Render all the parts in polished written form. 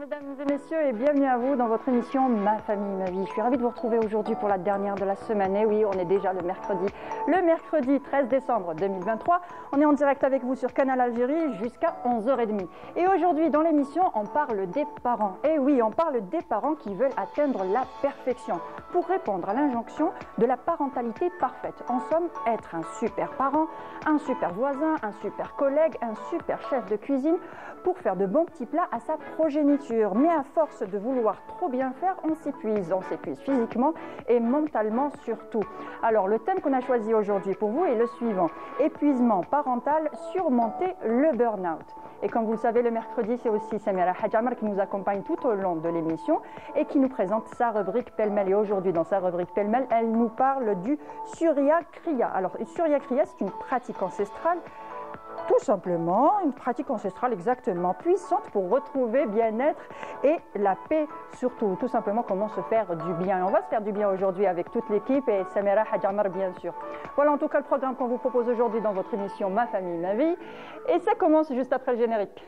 Mesdames et messieurs, et bienvenue à vous dans votre émission Ma famille, ma vie. Je suis ravie de vous retrouver aujourd'hui pour la dernière de la semaine. Et oui, on est déjà le mercredi 13 décembre 2023. On est en direct avec vous sur Canal Algérie jusqu'à 11h30. Et aujourd'hui, dans l'émission, on parle des parents. Et oui, on parle des parents qui veulent atteindre la perfection pour répondre à l'injonction de la parentalité parfaite. En somme, être un super parent, un super voisin, un super collègue, un super chef de cuisine pour faire de bons petits plats à sa progéniture. Mais à force de vouloir trop bien faire, on s'épuise physiquement et mentalement surtout. Alors le thème qu'on a choisi aujourd'hui pour vous est le suivant: épuisement parental, surmonter le burn-out. Et comme vous le savez, le mercredi, c'est aussi Samira Hadjamar qui nous accompagne tout au long de l'émission et qui nous présente sa rubrique Pêle-mêle. Et aujourd'hui, dans sa rubrique Pêle-mêle, elle nous parle du Surya Kriya. Alors, Surya Kriya, c'est une pratique ancestrale, tout simplement, une pratique ancestrale extrêmement puissante pour retrouver bien-être et la paix surtout. Tout simplement, comment se faire du bien. Et on va se faire du bien aujourd'hui avec toute l'équipe et Samira Hadjamar, bien sûr. Voilà en tout cas le programme qu'on vous propose aujourd'hui dans votre émission Ma famille, ma vie. Et ça commence juste après le générique.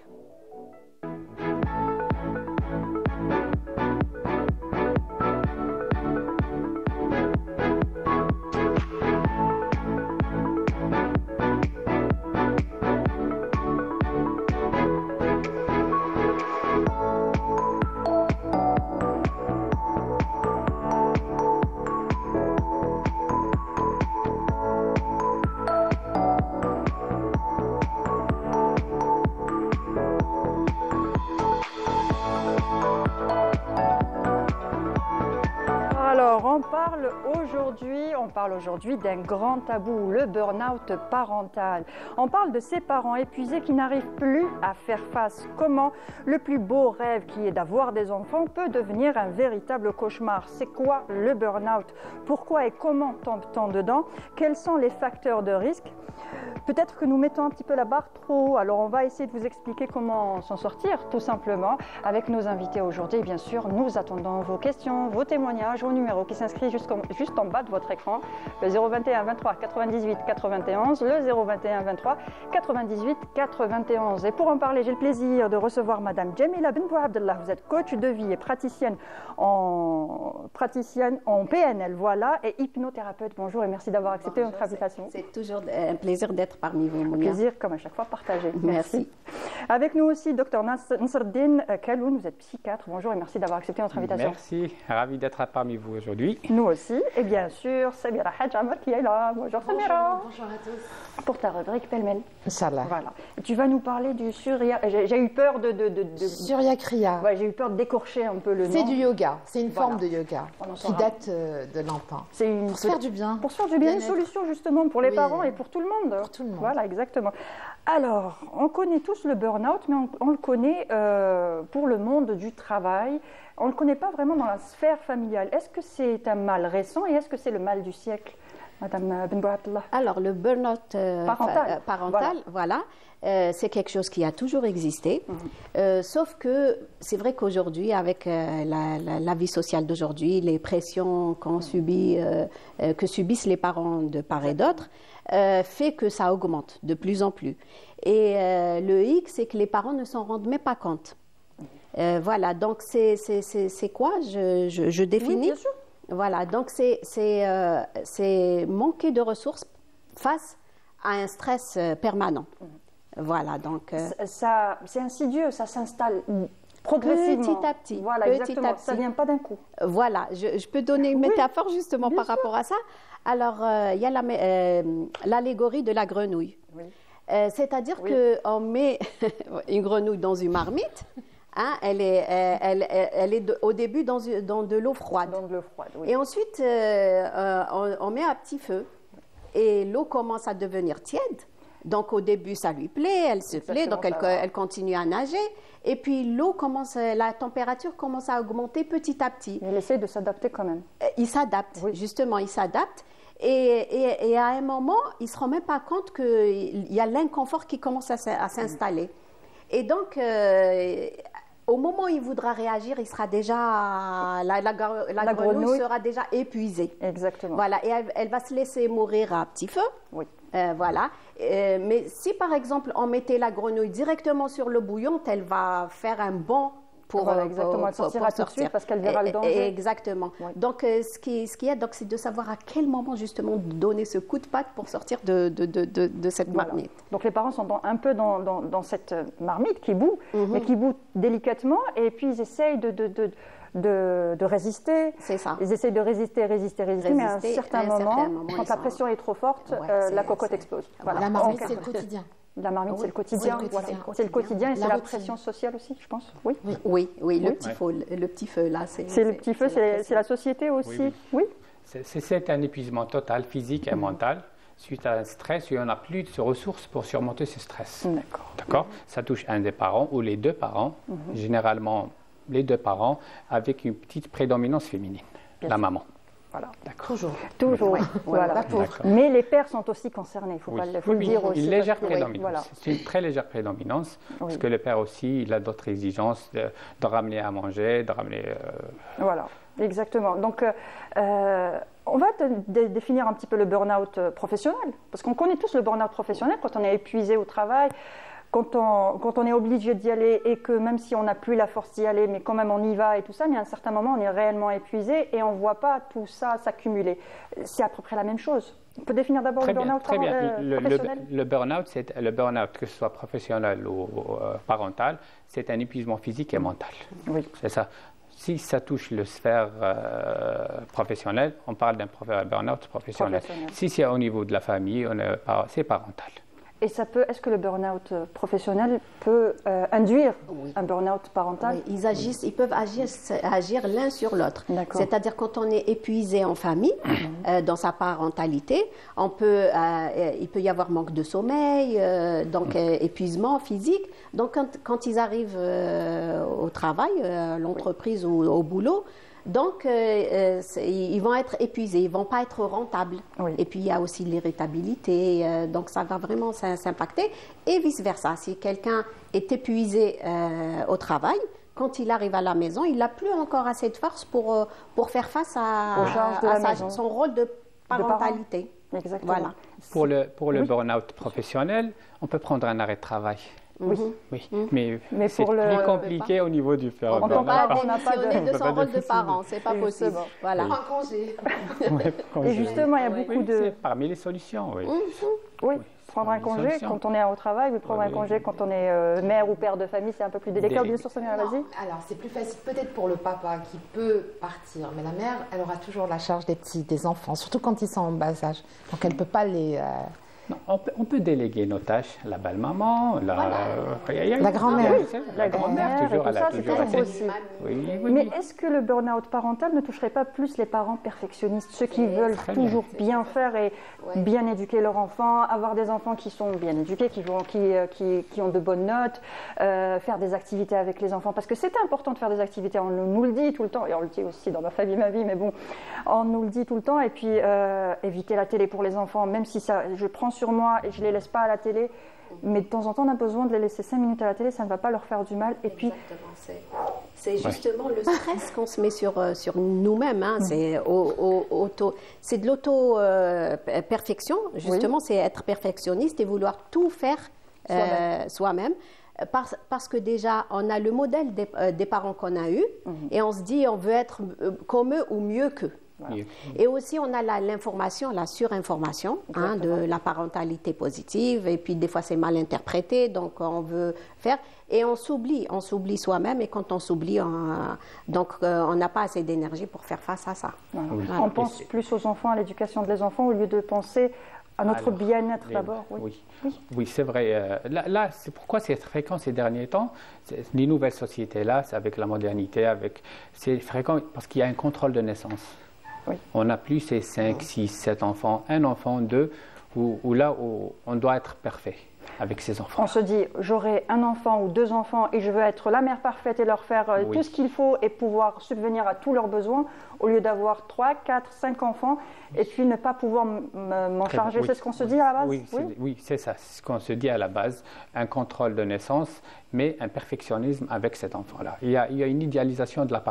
On parle aujourd'hui d'un grand tabou, le burn-out parental. On parle de ces parents épuisés qui n'arrivent plus à faire face. Comment le plus beau rêve qui est d'avoir des enfants peut devenir un véritable cauchemar. C'est quoi le burn-out? Pourquoi et comment tombe-t-on dedans? Quels sont les facteurs de risque? Peut-être que nous mettons un petit peu la barre trop haut. Alors on va essayer de vous expliquer comment s'en sortir tout simplement avec nos invités aujourd'hui. Bien sûr, nous attendons vos questions, vos témoignages au numéro qui s'inscrit juste en bas de votre écran, le 021 23 98 91, le 021 23 98 91. Et pour en parler, j'ai le plaisir de recevoir Madame Jamila Benbou Abdallah. Vous êtes coach de vie et praticienne en PNL, voilà, et hypnothérapeute. Bonjour et merci d'avoir accepté notre invitation. C'est toujours un plaisir d'être parmi vous, Mounia. Plaisir, comme à chaque fois, partagé. Merci. Avec nous aussi, Dr Nasreddine Kaloun, vous êtes psychiatre. Bonjour et merci d'avoir accepté notre invitation. Merci, ravi d'être parmi vous aujourd'hui. Nous aussi. Et bien sûr, Samira Hadjamar qui est là. Bonjour Samira. Bonjour à tous. Pour ta rubrique Pêle-mêle. Inch'Allah. Voilà. Et tu vas nous parler du Surya. J'ai eu peur de Surya Kriya. Ouais, j'ai eu peur de décorcher un peu le nom. C'est du yoga. C'est une forme de yoga qui saura. date de longtemps. C'est pour se faire du bien. Pour se faire du bien, une Bien-être. solution justement pour les parents et pour tout le monde. Pour tout le monde. Voilà, exactement. Alors, on connaît tous le burn-out, mais on le connaît pour le monde du travail. On ne le connaît pas vraiment dans la sphère familiale. Est-ce que c'est un mal récent et est-ce que c'est le mal du siècle, Madame Benbou Abdallah? Alors, le burn-out parental, voilà, c'est quelque chose qui a toujours existé. Sauf que c'est vrai qu'aujourd'hui, avec la vie sociale d'aujourd'hui, les pressions qu'on subit, que subissent les parents de part et d'autre, fait que ça augmente de plus en plus. Et le hic, c'est que les parents ne s'en rendent même pas compte. Voilà, donc c'est quoi? Je définis. Oui, bien sûr. Voilà, donc c'est manquer de ressources face à un stress permanent. Voilà, donc... c'est insidieux, ça s'installe progressivement. Petit à petit. Voilà, exactement. Ça ne vient pas d'un coup. Voilà, je peux donner une métaphore justement par rapport à ça. Alors, il y a l'allégorie de la grenouille. Oui. C'est-à-dire qu'on met une grenouille dans une marmite. Hein, elle est au début dans de l'eau froide. Dans de l'eau froide, oui. Et ensuite, on met un petit feu. Et l'eau commence à devenir tiède. Donc, au début, ça lui plaît, elle se plaît, donc elle continue à nager. Et puis, la température commence à augmenter petit à petit. Mais elle essaie de s'adapter quand même. Il s'adapte, justement, il s'adapte. Et à un moment, il ne se rend même pas compte qu'il y a l'inconfort qui commence à s'installer. Et donc, au moment où il voudra réagir, il sera déjà, la grenouille sera déjà épuisée. Exactement. Voilà, et elle va se laisser mourir à petit feu. Oui. Voilà. Mais si, par exemple, on mettait la grenouille directement sur l'eau bouillante, elle va faire un bond pour exactement. Elle sortira tout de suite parce qu'elle verra le danger. Exactement. Oui. Donc, ce qui est, donc, c'est de savoir à quel moment justement donner ce coup de patte pour sortir de cette marmite. Donc, les parents sont un peu dans cette marmite qui bout, mais qui bout délicatement, et puis ils essayent de résister. C'est ça. Ils essayent de résister, mais à un certain moment, quand la pression est trop forte, la cocotte explose. Voilà. La marmite, c'est le quotidien. La marmite, c'est le quotidien. C'est le quotidien et c'est la pression sociale aussi, je pense. Oui, le petit feu, là. C'est le petit feu, c'est la société aussi. Oui. C'est un épuisement total, physique et mental. Suite à un stress, on n'a plus de ressources pour surmonter ce stress. D'accord. Ça touche un des parents ou les deux parents, généralement les deux parents, avec une petite prédominance féminine, la maman. Voilà. Toujours. Oui. Voilà. Mais les pères sont aussi concernés, il faut le dire aussi. Une légère prédominance. C'est une très légère prédominance, parce que le père aussi, il a d'autres exigences de ramener à manger, de ramener... Voilà, exactement. Donc, on va définir un petit peu le burn-out professionnel, parce qu'on connaît tous le burn-out professionnel quand on est épuisé au travail. Quand on est obligé d'y aller et que même si on n'a plus la force d'y aller, mais quand même on y va et tout ça, mais à un certain moment on est réellement épuisé et on ne voit pas tout ça s'accumuler. C'est à peu près la même chose. On peut définir d'abord le burn-out professionnel. Le burn-out, que ce soit professionnel ou parental, c'est un épuisement physique et mental. Oui. C'est ça. Si ça touche le sphère professionnelle, on parle d'un burn-out professionnel. Si c'est au niveau de la famille, c'est parental. Et est-ce que le burn-out professionnel peut induire un burn-out parental? Oui, ils peuvent agir l'un sur l'autre. C'est-à-dire quand on est épuisé en famille, dans sa parentalité, il peut y avoir manque de sommeil, donc épuisement physique. Donc quand ils arrivent au travail, à l'entreprise ou au boulot, donc, ils vont être épuisés, ils ne vont pas être rentables. Et puis, il y a aussi l'irritabilité, donc ça va vraiment s'impacter. Et vice-versa, si quelqu'un est épuisé au travail, quand il arrive à la maison, il n'a plus encore assez de force pour faire face à son rôle de parentalité. Exactement. Voilà. Pour le burn-out professionnel, on peut prendre un arrêt de travail. Mais c'est plus compliqué au niveau du burn-out. On ne peut pas démissionner de son rôle de parent, c'est pas possible. Voilà. Un congé. Et justement, il y a beaucoup de... C'est parmi les solutions, Oui. Prendre un congé quand on est au travail, ou prendre un congé quand on est mère ou père de famille, c'est un peu plus délicat. Bien sûr, Samira, vas-y. Alors, c'est plus facile peut-être pour le papa qui peut partir, mais la mère, elle aura toujours la charge des enfants, surtout quand ils sont en bas âge. Donc, elle ne peut pas les... Non, on peut déléguer nos tâches, la belle-maman, la grand-mère. La grand-mère, toujours, c'est toujours possible. Mais est-ce que le burn-out parental ne toucherait pas plus les parents perfectionnistes, ceux qui veulent toujours bien faire et bien éduquer leurs enfants, avoir des enfants qui sont bien éduqués, qui ont de bonnes notes, faire des activités avec les enfants, parce que c'est important de faire des activités, on nous le dit tout le temps, et on le dit aussi dans ma famille, ma vie, mais bon, on nous le dit tout le temps, et puis éviter la télé pour les enfants, même si je prends sur moi et je ne les laisse pas à la télé, mais de temps en temps on a besoin de les laisser 5 minutes à la télé, ça ne va pas leur faire du mal. Et puis c'est justement le stress qu'on se met sur nous-mêmes, c'est de l'auto-perfection, justement, c'est être perfectionniste et vouloir tout faire soi-même. Parce que déjà, on a le modèle des parents qu'on a eus et on se dit on veut être comme eux ou mieux qu'eux. Voilà. Et aussi, on a l'information, la surinformation de la parentalité positive. Et puis, des fois, c'est mal interprété, donc on veut faire. Et on s'oublie soi-même. Et quand on s'oublie, on n'a pas assez d'énergie pour faire face à ça. Voilà. On pense plus aux enfants, à l'éducation des enfants, au lieu de penser à notre bien-être d'abord. Oui, c'est vrai. Là, c'est pourquoi c'est fréquent ces derniers temps. Les nouvelles sociétés-là, avec la modernité, c'est fréquent parce qu'il y a un contrôle de naissance. On n'a plus ces 5, 6, 7 enfants, un enfant, 2, où on doit être parfait avec ses enfants. On se dit, j'aurai un enfant ou 2 enfants et je veux être la mère parfaite et leur faire tout ce qu'il faut et pouvoir subvenir à tous leurs besoins, au lieu d'avoir 3, 4, 5 enfants et puis ne pas pouvoir m'en charger. C'est ce qu'on se dit à la base? Oui, c'est ça, c'est ce qu'on se dit à la base. Un contrôle de naissance, mais un perfectionnisme avec cet enfant-là. Il y a une idéalisation de la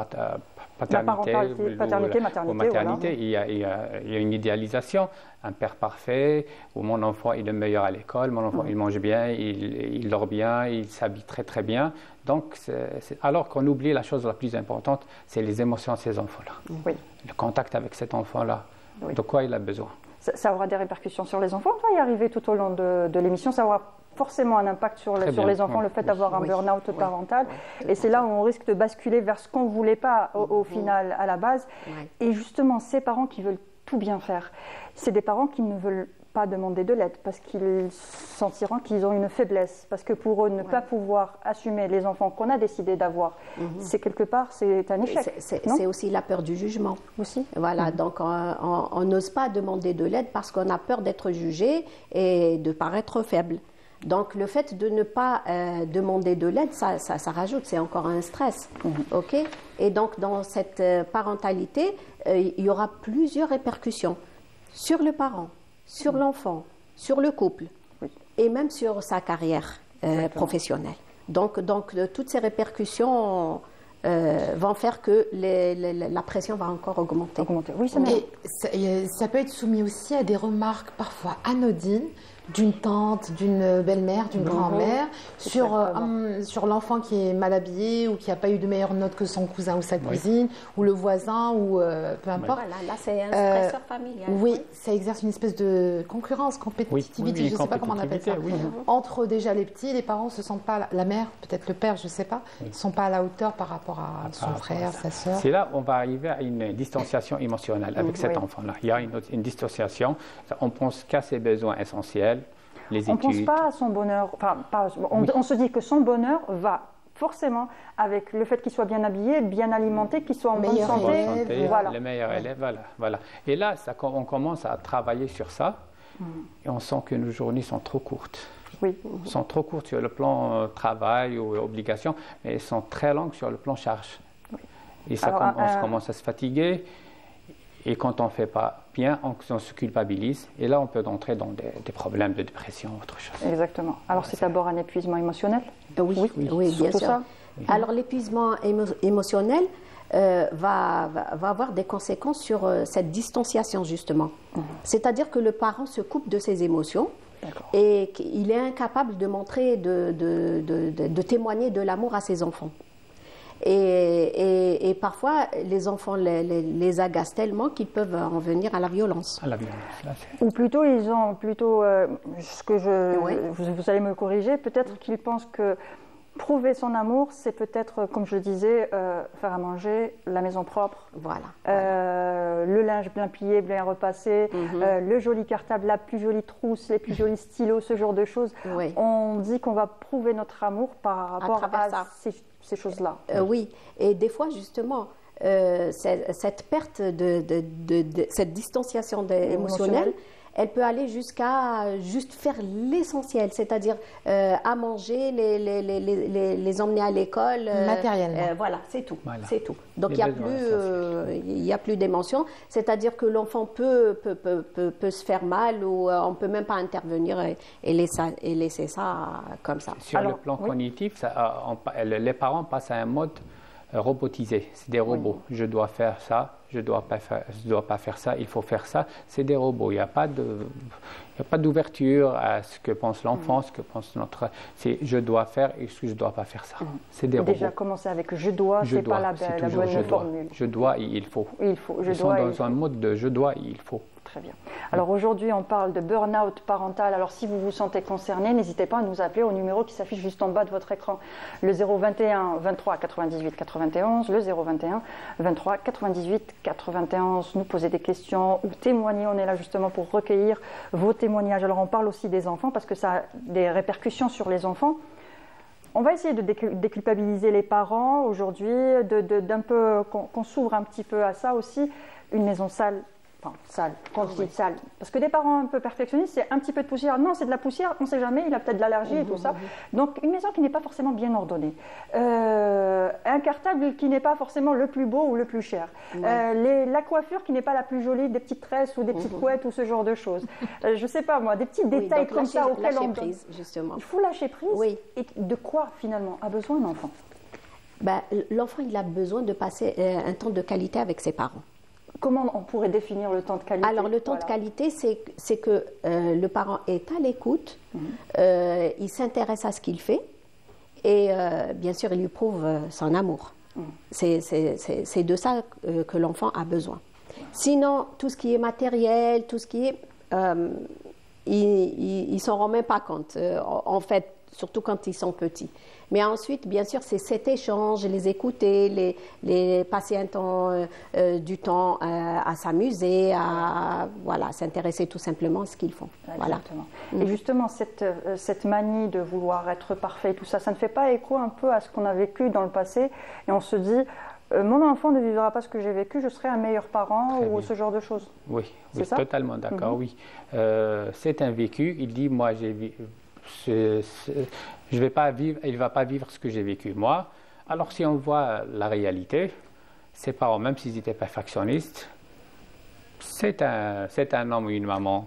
paternité, maternité. Voilà. Il y a une idéalisation, un père parfait, où mon enfant est le meilleur à l'école, mon enfant il mange bien, il dort bien, il s'habille très très bien. Donc, alors qu'on oublie la chose la plus importante, c'est les émotions de ces enfants-là. Oui. Le contact avec cet enfant-là, de quoi il a besoin. Ça aura des répercussions sur les enfants. On va y arriver tout au long de l'émission. Ça aura forcément un impact sur les enfants, le fait d'avoir un burn-out parental. Et c'est là où on risque de basculer vers ce qu'on ne voulait pas au final, à la base. Et justement, ces parents qui veulent tout bien faire, c'est des parents qui ne veulent pas demander de l'aide parce qu'ils sentiront qu'ils ont une faiblesse. Parce que pour eux, ne pas pouvoir assumer les enfants qu'on a décidé d'avoir, c'est quelque part, c'est un échec. C'est aussi la peur du jugement. Aussi. Voilà, donc on n'ose pas demander de l'aide parce qu'on a peur d'être jugé et de paraître faible. Donc le fait de ne pas demander de l'aide, ça rajoute, c'est encore un stress. Ok. Et donc dans cette parentalité, il y aura plusieurs répercussions sur le parent, sur l'enfant, sur le couple et même sur sa carrière professionnelle. Donc toutes ces répercussions vont faire que la pression va encore augmenter. Oui, ça peut être soumis aussi à des remarques parfois anodines d'une tante, d'une belle-mère, d'une grand-mère, sur l'enfant qui est mal habillé ou qui n'a pas eu de meilleure note que son cousin ou sa cousine, ou le voisin, ou peu importe. Voilà, là c'est un stresseur familial. Oui, ça exerce une espèce de concurrence, compétitivité, je ne sais pas comment on appelle ça. Entre déjà les petits, les parents ne se sentent pas, la mère, peut-être le père, je ne sais pas, ne sont pas à la hauteur par rapport à son frère, sa sœur. C'est là où on va arriver à une distanciation émotionnelle avec cet enfant-là. Il y a une distanciation, on pense qu'à ses besoins essentiels. On ne pense pas à son bonheur. On se dit que son bonheur va forcément avec le fait qu'il soit bien habillé, bien alimenté, qu'il soit en bonne santé. Voilà. Le meilleur élève, voilà. Et là, on commence à travailler sur ça et on sent que nos journées sont trop courtes. Oui. Elles sont trop courtes sur le plan travail ou obligation, mais elles sont très longues sur le plan charge. Oui. Et ça, on commence à se fatiguer. Et quand on ne fait pas bien, on se culpabilise. Et là, on peut entrer dans des problèmes de dépression, autre chose. Exactement. Alors, c'est d'abord un épuisement émotionnel? Oui, bien sûr. Ça. Alors, l'épuisement émotionnel va avoir des conséquences sur cette distanciation, justement. C'est-à-dire que le parent se coupe de ses émotions et qu'il est incapable de montrer, de témoigner de l'amour à ses enfants. Et parfois, les enfants les agacent tellement qu'ils peuvent en venir à la violence. Ou plutôt, ils ont vous allez me corriger, peut-être qu'ils pensent que prouver son amour, c'est peut-être, comme je le disais, faire à manger, la maison propre, le linge bien plié, bien repassé, le joli cartable, la plus jolie trousse, les plus jolis stylos, ce genre de choses. On dit qu'on va prouver notre amour par rapport à ces choses-là. Oui, et des fois, justement, cette perte cette distanciation émotionnelle, elle peut aller jusqu'à juste faire l'essentiel, c'est-à-dire à manger, les emmener à l'école. Matériellement. Voilà, c'est tout. C'est tout. Donc il n'y a plus d'émotion, c'est-à-dire que l'enfant peut se faire mal ou on ne peut même pas intervenir et laisser ça comme ça. Sur le plan cognitif, les parents passent à un mode robotisé. C'est des robots. Je dois faire ça. Je ne dois pas faire ça, il faut faire ça. C'est des robots. Il n'y a pas d'ouverture à ce que pense l'enfant, ce que pense notre... C'est je dois faire et ce que je ne dois pas faire ça. C'est des robots. Déjà commencer avec je dois, ce n'est pas la bonne formule. Je dois et il faut. Ils sont dans un mode de je dois et il faut. Très bien. Alors aujourd'hui, on parle de burn-out parental. Alors si vous vous sentez concerné, n'hésitez pas à nous appeler au numéro qui s'affiche juste en bas de votre écran. Le 021 23 98 91, le 021 23 98 91. Nous poser des questions ou témoigner. On est là justement pour recueillir vos témoignages. Alors on parle aussi des enfants parce que ça a des répercussions sur les enfants. On va essayer de déculpabiliser les parents aujourd'hui, d'un peu qu'on s'ouvre un petit peu à ça aussi. Une maison sale, Enfin, sale, quand je dis sale. Parce que des parents un peu perfectionnistes, c'est un petit peu de poussière. Non, c'est de la poussière, on ne sait jamais, il a peut-être de l'allergie et tout ça. Donc, une maison qui n'est pas forcément bien ordonnée. Un cartable qui n'est pas forcément le plus beau ou le plus cher. La coiffure qui n'est pas la plus jolie, des petites tresses ou des petites couettes ou ce genre de choses. Je ne sais pas moi, des petits détails comme ça auxquels on... prise, justement. Il faut lâcher prise. Oui. Et de quoi, finalement, a besoin un enfant? L'enfant, il a besoin de passer un temps de qualité avec ses parents. Comment on pourrait définir le temps de qualité? Alors, le temps de qualité, c'est que le parent est à l'écoute, il s'intéresse à ce qu'il fait et bien sûr, il lui prouve son amour. C'est de ça que l'enfant a besoin. Sinon, tout ce qui est matériel, tout ce qui est... il ne s'en rend même pas compte, en fait, surtout quand ils sont petits. Mais ensuite, bien sûr, c'est cet échange, les écouter, les passer un temps, du temps à s'amuser, à s'intéresser tout simplement à ce qu'ils font. Exactement. Voilà. Et justement, cette manie de vouloir être parfait, tout ça, ça ne fait pas écho un peu à ce qu'on a vécu dans le passé et on se dit... mon enfant ne vivra pas ce que j'ai vécu, je serai un meilleur parent ou ce genre de choses. Oui, totalement d'accord, oui. C'est un vécu, il dit, moi, je vais pas vivre, il ne va pas vivre ce que j'ai vécu moi. Alors si on voit la réalité, ses parents, même s'ils étaient perfectionnistes, c'est un homme ou une maman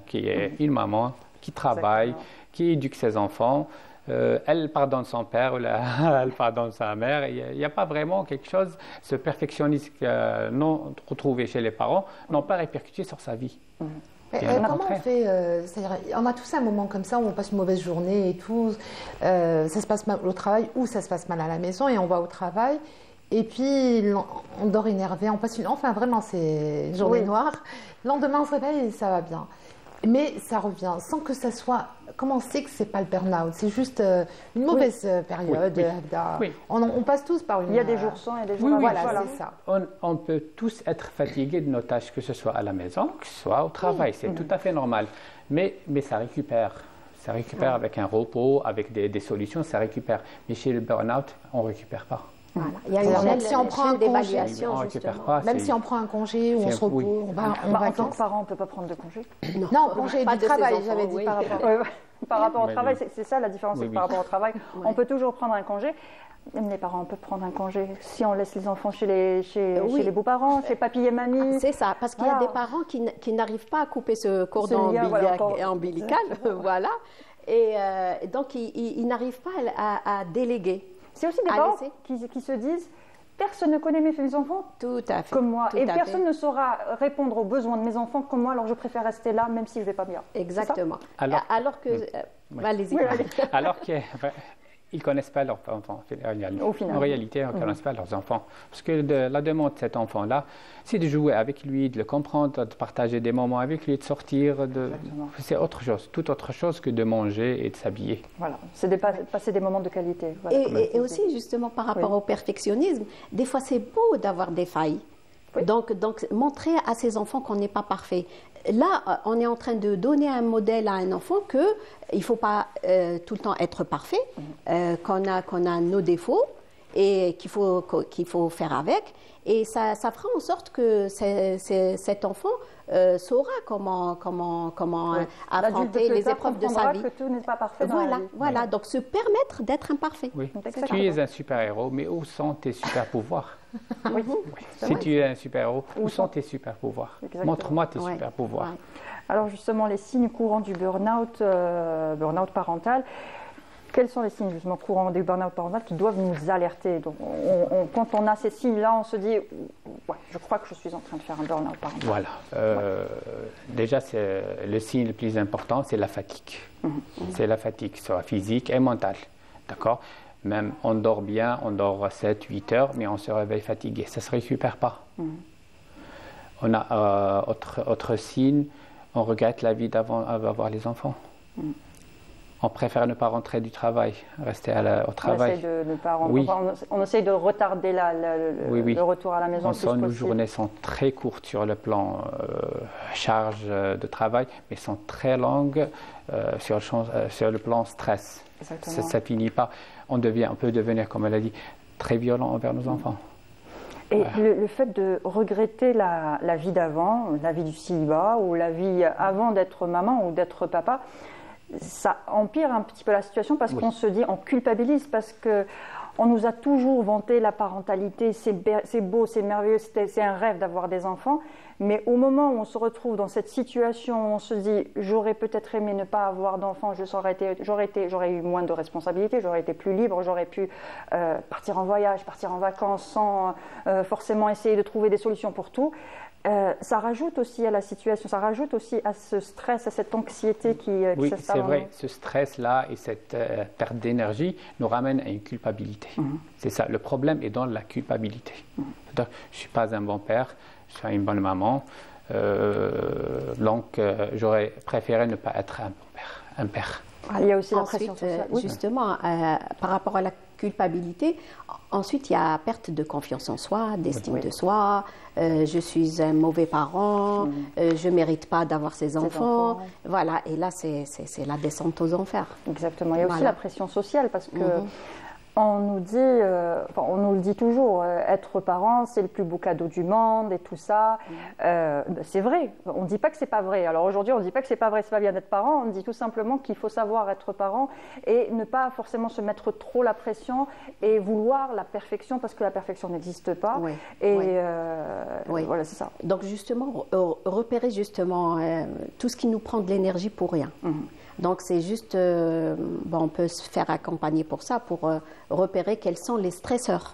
qui travaille, qui éduque ses enfants. Elle pardonne son père, elle pardonne sa mère. Il n'y a pas vraiment quelque chose, ce perfectionnisme non retrouvé chez les parents, n'ont pas répercuté sur sa vie. Comment on fait on a tous un moment comme ça où on passe une mauvaise journée et tout, ça se passe mal au travail ou ça se passe mal à la maison et on va au travail et puis on dort énervé, on passe enfin vraiment c'est une journée noire. Le lendemain on se réveille et ça va bien. Mais ça revient sans que ça soit... Comment on sait que ce n'est pas le burn-out? C'est juste une mauvaise période. On passe tous par une... Il y a des jours sans, il y a des jours c'est ça. On peut tous être fatigués de nos tâches, que ce soit à la maison, que ce soit au travail. C'est tout à fait normal. Mais ça récupère. Ça récupère avec un repos, avec des solutions, ça récupère. Mais chez le burn-out, on ne récupère pas. Voilà. Il y a une si on prend un congé, même si on prend un congé ou on se repose, en tant que parent, on ne peut pas prendre de congé. Non, congé du travail, j'avais dit par rapport au travail, c'est ça la différence, par rapport au travail. On peut toujours prendre un congé. Même les parents, on peut prendre un congé si on laisse les enfants chez les beaux-parents, chez papy et mamie. C'est ça, parce qu'il y a des parents qui n'arrivent pas à couper ce cordon ombilical, voilà. Et donc, ils n'arrivent pas à déléguer. C'est aussi des parents qui se disent « personne ne connaît mes enfants comme moi et personne ne saura répondre aux besoins de mes enfants comme moi, alors je préfère rester là même si je ne vais pas bien. » Exactement. Alors que... Allez-y. Alors que... Ils ne connaissent pas leurs enfants. En réalité, ils ne connaissent pas leurs enfants. Parce que la demande de cet enfant-là, c'est de jouer avec lui, de le comprendre, de partager des moments avec lui, de sortir. C'est autre chose, tout autre chose que de manger et de s'habiller. Voilà, c'est de passer des moments de qualité. Voilà, et aussi, justement, par rapport au perfectionnisme, des fois, c'est beau d'avoir des failles. Oui. Donc, montrer à ses enfants qu'on n'est pas parfait. Là, on est en train de donner un modèle à un enfant qu'il ne faut pas tout le temps être parfait, qu'on a nos défauts et qu'il faut faire avec. Et ça fera en sorte que cet enfant saura comment affronter les épreuves de sa vie. Que tout n'est pas parfait voilà. Donc se permettre d'être imparfait. Oui. Tu es un super-héros, mais où sont tes super-pouvoirs? Si tu es un super-héros, où sont tes super-pouvoirs? Montre-moi tes super-pouvoirs. Alors justement, les signes courants du burn-out parental. Quels sont les signes justement courants du burn-out parental qui doivent nous alerter? Donc, quand on a ces signes-là, on se dit je crois que je suis en train de faire un burn-out parental. Voilà. Déjà, le signe le plus important, c'est la fatigue. C'est la fatigue, soit physique et mentale. D'accord? Même on dort bien, on dort 7-8 heures, mais on se réveille fatigué. Ça ne se récupère pas. On a autre signe, on regrette la vie d'avant d'avoir les enfants. On préfère ne pas rentrer du travail, rester au travail. On essaie de ne pas rentrer. On essaie de retarder le retour à la maison. Nos journées sont très courtes sur le plan charge de travail, mais sont très longues sur le plan stress. Ça finit pas. On peut devenir, comme elle a dit, très violent envers nos enfants. Et le fait de regretter la vie d'avant, la vie du célibat ou la vie avant d'être maman ou d'être papa, ça empire un petit peu la situation parce qu'on se dit, on culpabilise parce que on nous a toujours vanté la parentalité, c'est beau, c'est merveilleux, c'est un rêve d'avoir des enfants. Mais au moment où on se retrouve dans cette situation, on se dit, j'aurais peut-être aimé ne pas avoir d'enfants, j'aurais eu moins de responsabilités, j'aurais été plus libre, j'aurais pu partir en voyage, partir en vacances sans forcément essayer de trouver des solutions pour tout. Ça rajoute aussi à la situation, ça rajoute aussi à ce stress, à cette anxiété qui oui, s'installe. C'est vrai, ce stress-là et cette perte d'énergie nous ramène à une culpabilité. C'est ça, le problème est dans la culpabilité. C'est-à-dire, je ne suis pas un bon père, je suis une bonne maman, donc j'aurais préféré ne pas être un bon père, un père. Il y a aussi la pression sociale. Justement, par rapport à la culpabilité, ensuite il y a perte de confiance en soi, d'estime de soi, je suis un mauvais parent, je ne mérite pas d'avoir ces enfants. Voilà, et là c'est la descente aux enfers. Exactement, il y a aussi la pression sociale parce que on nous dit, on nous le dit toujours, être parent, c'est le plus beau cadeau du monde et tout ça. C'est vrai, on ne dit pas que c'est pas vrai. Alors aujourd'hui, on ne dit pas que c'est pas vrai, c'est pas bien d'être parent, on dit tout simplement qu'il faut savoir être parent et ne pas forcément se mettre trop la pression et vouloir la perfection parce que la perfection n'existe pas. Voilà, c'est ça. Donc justement, repérer justement tout ce qui nous prend de l'énergie pour rien. Donc c'est juste, on peut se faire accompagner pour ça, pour repérer quels sont les stresseurs.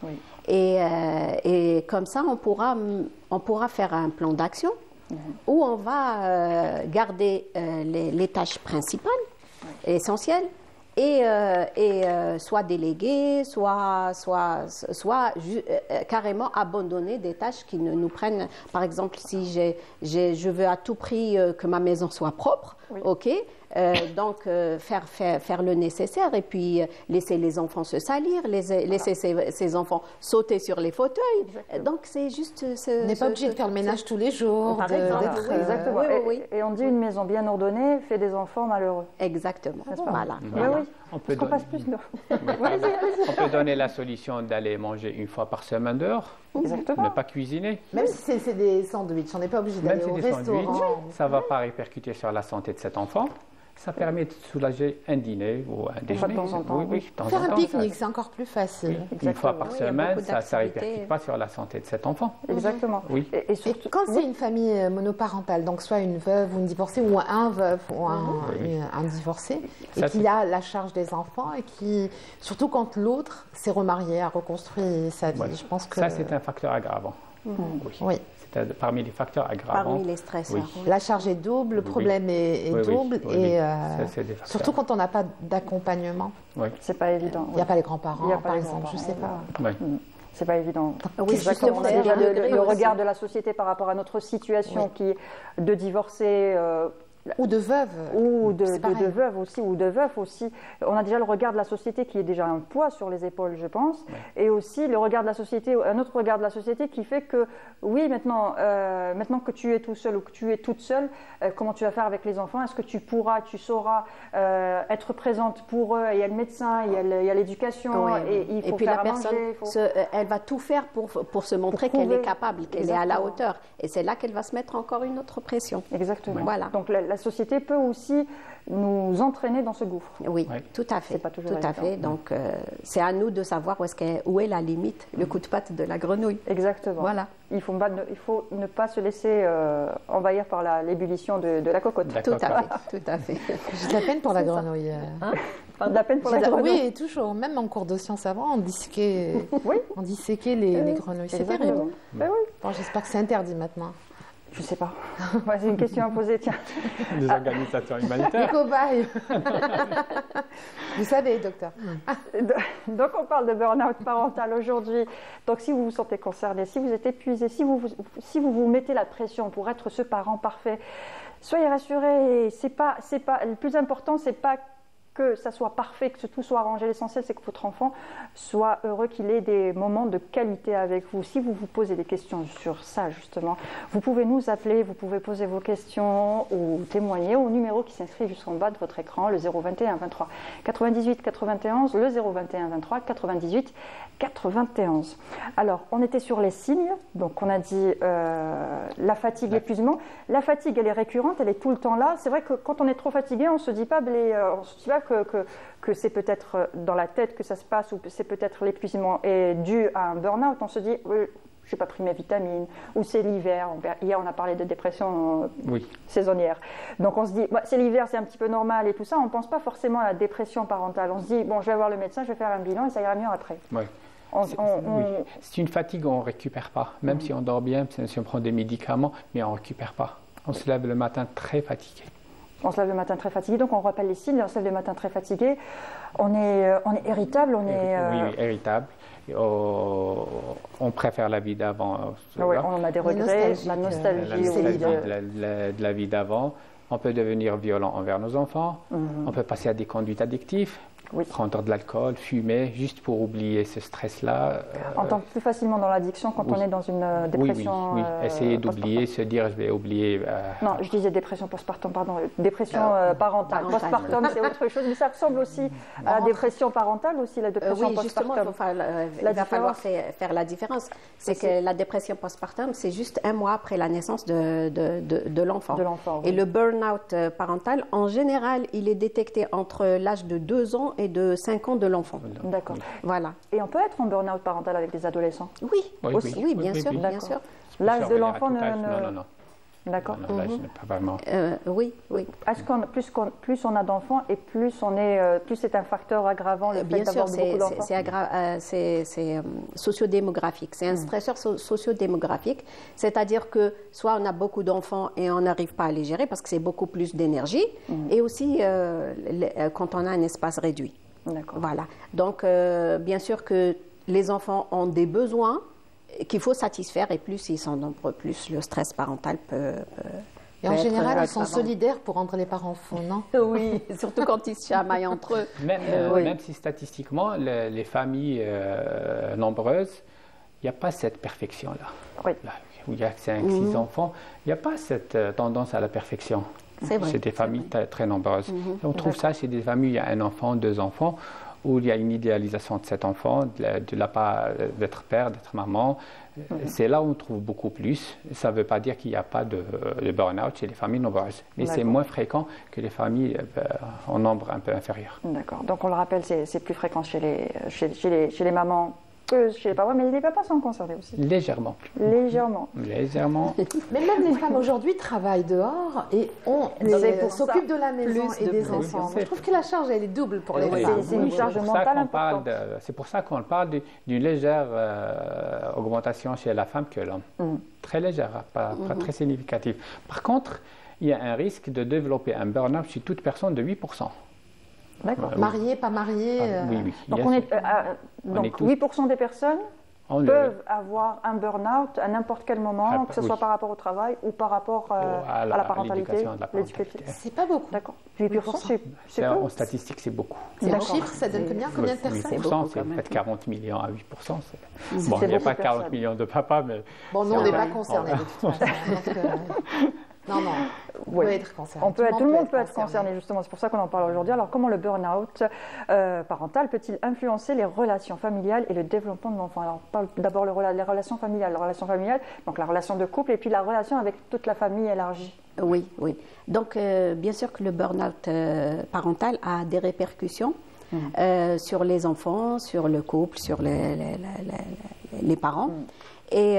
Et comme ça, on pourra faire un plan d'action où on va garder les tâches principales, essentielles, et soit déléguer, soit carrément abandonner des tâches qui nous prennent. Par exemple, si je veux à tout prix que ma maison soit propre, ok. Donc faire le nécessaire et puis laisser les enfants se salir, laisser ces enfants sauter sur les fauteuils. Exactement. Donc c'est juste... On n'est pas obligé de faire le ménage tous les jours. Exactement. Et on dit une maison bien ordonnée fait des enfants malheureux. Exactement. Voilà. On peut donner la solution d'aller manger une fois par semaine dehors. Exactement. Ne pas cuisiner. Même si c'est des sandwichs, on n'est pas obligé d'aller au restaurant. Ça ne va pas répercuter sur la santé de cet enfant. Ça permet de soulager un dîner ou un déjeuner. De temps en temps. Faire un pique-nique, c'est encore plus facile. Une fois par semaine, ça ne répercute pas sur la santé de cet enfant. Exactement. Et surtout, quand c'est une famille monoparentale, donc soit une veuve ou une divorcée, ou un veuf ou un divorcé, et qu'il a la charge des enfants, et qui, surtout quand l'autre s'est remarié, a reconstruit sa vie, je pense que... Ça, c'est un facteur aggravant. Oui. Parmi les facteurs aggravants. Parmi les stresseurs. La charge est double, le problème est double, et surtout quand on n'a pas d'accompagnement. C'est pas évident. Il n'y a pas les grands-parents, par exemple, je ne sais pas. C'est pas évident. Oui, justement, on a déjà le regard de la société par rapport à notre situation qui est de divorcer. Ou de veuve. Ou de veuve aussi, ou de veuf aussi. On a déjà le regard de la société qui est déjà un poids sur les épaules, je pense. Et aussi le regard de la société, un autre regard de la société qui fait que, oui, maintenant que tu es tout seul ou que tu es toute seule, comment tu vas faire avec les enfants? Est-ce que tu sauras être présente pour eux? Il y a le médecin, il y a l'éducation, et il faut faire à manger. Elle va tout faire pour se montrer qu'elle est capable, qu'elle est à la hauteur. Et c'est là qu'elle va se mettre encore une autre pression. Exactement. Voilà. Donc la société peut aussi nous entraîner dans ce gouffre. Oui, tout à fait. C'est pas toujours tout à fait. Donc c'est à nous de savoir où est la limite, le coup de patte de la grenouille. Exactement. Voilà. Il faut ne pas se laisser envahir par l'ébullition de la cocotte. Tout à fait. J'ai de la peine pour la grenouille. De la peine pour la grenouille. Oui, toujours. Même en cours de sciences avant, on disséquait les grenouilles. C'est terrible. Bon, j'espère que c'est interdit maintenant. Je ne sais pas. C'est une question à poser, tiens. Des organisations humanitaires. Les cobayes. Vous savez, docteur. Donc, on parle de burn-out parental aujourd'hui. Donc, si vous vous sentez concerné, si vous êtes épuisé, si vous vous mettez la pression pour être ce parent parfait, soyez rassurés. Le plus important, c'est pas que ça soit parfait, que tout soit arrangé. L'essentiel, c'est que votre enfant soit heureux, qu'il ait des moments de qualité avec vous. Si vous vous posez des questions sur ça, justement, vous pouvez nous appeler, vous pouvez poser vos questions ou témoigner au numéro qui s'inscrit juste en bas de votre écran, le 021 23 98 91, le 021 23 98 91. Alors, on était sur les signes, donc on a dit la fatigue, l'épuisement. La fatigue, elle est récurrente, elle est tout le temps là. C'est vrai que quand on est trop fatigué, on ne se dit pas, que c'est peut-être dans la tête que ça se passe, ou c'est peut-être l'épuisement est dû à un burn-out. On se dit, je n'ai pas pris mes vitamines, ou c'est l'hiver. Hier, on a parlé de dépression saisonnière. Donc on se dit, c'est l'hiver, c'est un petit peu normal et tout ça. On ne pense pas forcément à la dépression parentale. On se dit, bon, je vais voir le médecin, je vais faire un bilan et ça ira mieux après. Oui. C'est une fatigue, on ne récupère pas. Même si on dort bien, si on prend des médicaments, mais on ne récupère pas. On se lève le matin très fatigué. On se lève le matin très fatigué, donc on rappelle les signes, on se lève le matin très fatigué, on est irritable, Oui, irritable. On préfère la vie d'avant. Oui, on a des regrets, la nostalgie de la vie d'avant. On peut devenir violent envers nos enfants, on peut passer à des conduites addictives. Prendre de l'alcool, fumer, juste pour oublier ce stress-là. On tombe plus facilement dans l'addiction quand on est dans une dépression. Oui. Essayer d'oublier, se dire je vais oublier. Non, je disais dépression postpartum, pardon. Dépression parentale. Postpartum, c'est autre chose, mais ça ressemble aussi à la dépression parentale, aussi la dépression postpartum. Il va falloir faire la différence. C'est que la dépression postpartum, c'est juste un mois après la naissance de l'enfant. Et le burn-out parental, en général, il est détecté entre l'âge de 2 ans et de 5 ans de l'enfant. D'accord. Voilà. Et on peut être en burn-out parental avec des adolescents? Oui, bien sûr. L'âge de l'enfant Non. D'accord. Non, là, je n'ai pas vraiment. Oui. Est-ce plus on a d'enfants et plus c'est un facteur aggravant le fait d'avoir beaucoup d'enfants? C'est sociodémographique. C'est un stresseur sociodémographique. C'est-à-dire que soit on a beaucoup d'enfants et on n'arrive pas à les gérer parce que c'est beaucoup plus d'énergie, et aussi quand on a un espace réduit. D'accord. Voilà. Donc, bien sûr que les enfants ont des besoins qu'il faut satisfaire, et plus ils sont nombreux, plus le stress parental peut et en général, ils sont solidaires pour rendre les parents fous, non? Oui, surtout quand ils se chamaillent entre eux. Même si statistiquement, les familles nombreuses, il n'y a pas cette perfection-là. Oui. Là, où il y a 5-6 enfants, il n'y a pas cette tendance à la perfection. C'est vrai. C'est des familles très nombreuses. Et on trouve ça chez des familles, il y a un enfant, 2 enfants, où il y a une idéalisation de cet enfant, de la part d'être père, d'être maman. C'est là où on trouve beaucoup plus. Ça ne veut pas dire qu'il n'y a pas de burn-out chez les familles nombreuses, mais c'est moins fréquent que les familles en nombre un peu inférieur. D'accord. Donc on le rappelle, c'est plus fréquent chez les mamans que chez les papas, mais les papas sont concernés aussi. Légèrement. Légèrement. Mais même les femmes aujourd'hui travaillent dehors et s'occupent de la maison et des enfants. Je trouve que la charge, elle est double pour les femmes. C'est une charge mentale importante. C'est pour ça qu'on parle d'une légère augmentation chez la femme que l'homme. Très légère, pas très significative. Par contre, il y a un risque de développer un burn-out chez toute personne de 8%. D'accord. Marié, pas marié. Oui. Donc 8% des personnes peuvent avoir un burn-out à n'importe quel moment, que ce soit par rapport au travail ou par rapport à la parentalité. C'est pas beaucoup. D'accord. 8%, c'est peu. En statistique, c'est beaucoup. C'est un chiffre, ça donne combien de personnes? 8%, c'est peut-être 40 millions à 8%. Bon, il n'y a pas 40 millions de papas, mais... Bon, nous, on n'est pas concernés de toute façon. Non. On peut être concerné. Tout le monde peut être concerné, justement. C'est pour ça qu'on en parle aujourd'hui. Alors, comment le burn-out parental peut-il influencer les relations familiales et le développement de l'enfant? Alors, on parle d'abord les relations familiales. Donc la relation de couple et puis la relation avec toute la famille élargie. Oui. Donc, bien sûr que le burn-out parental a des répercussions sur les enfants, sur le couple, sur les parents. Et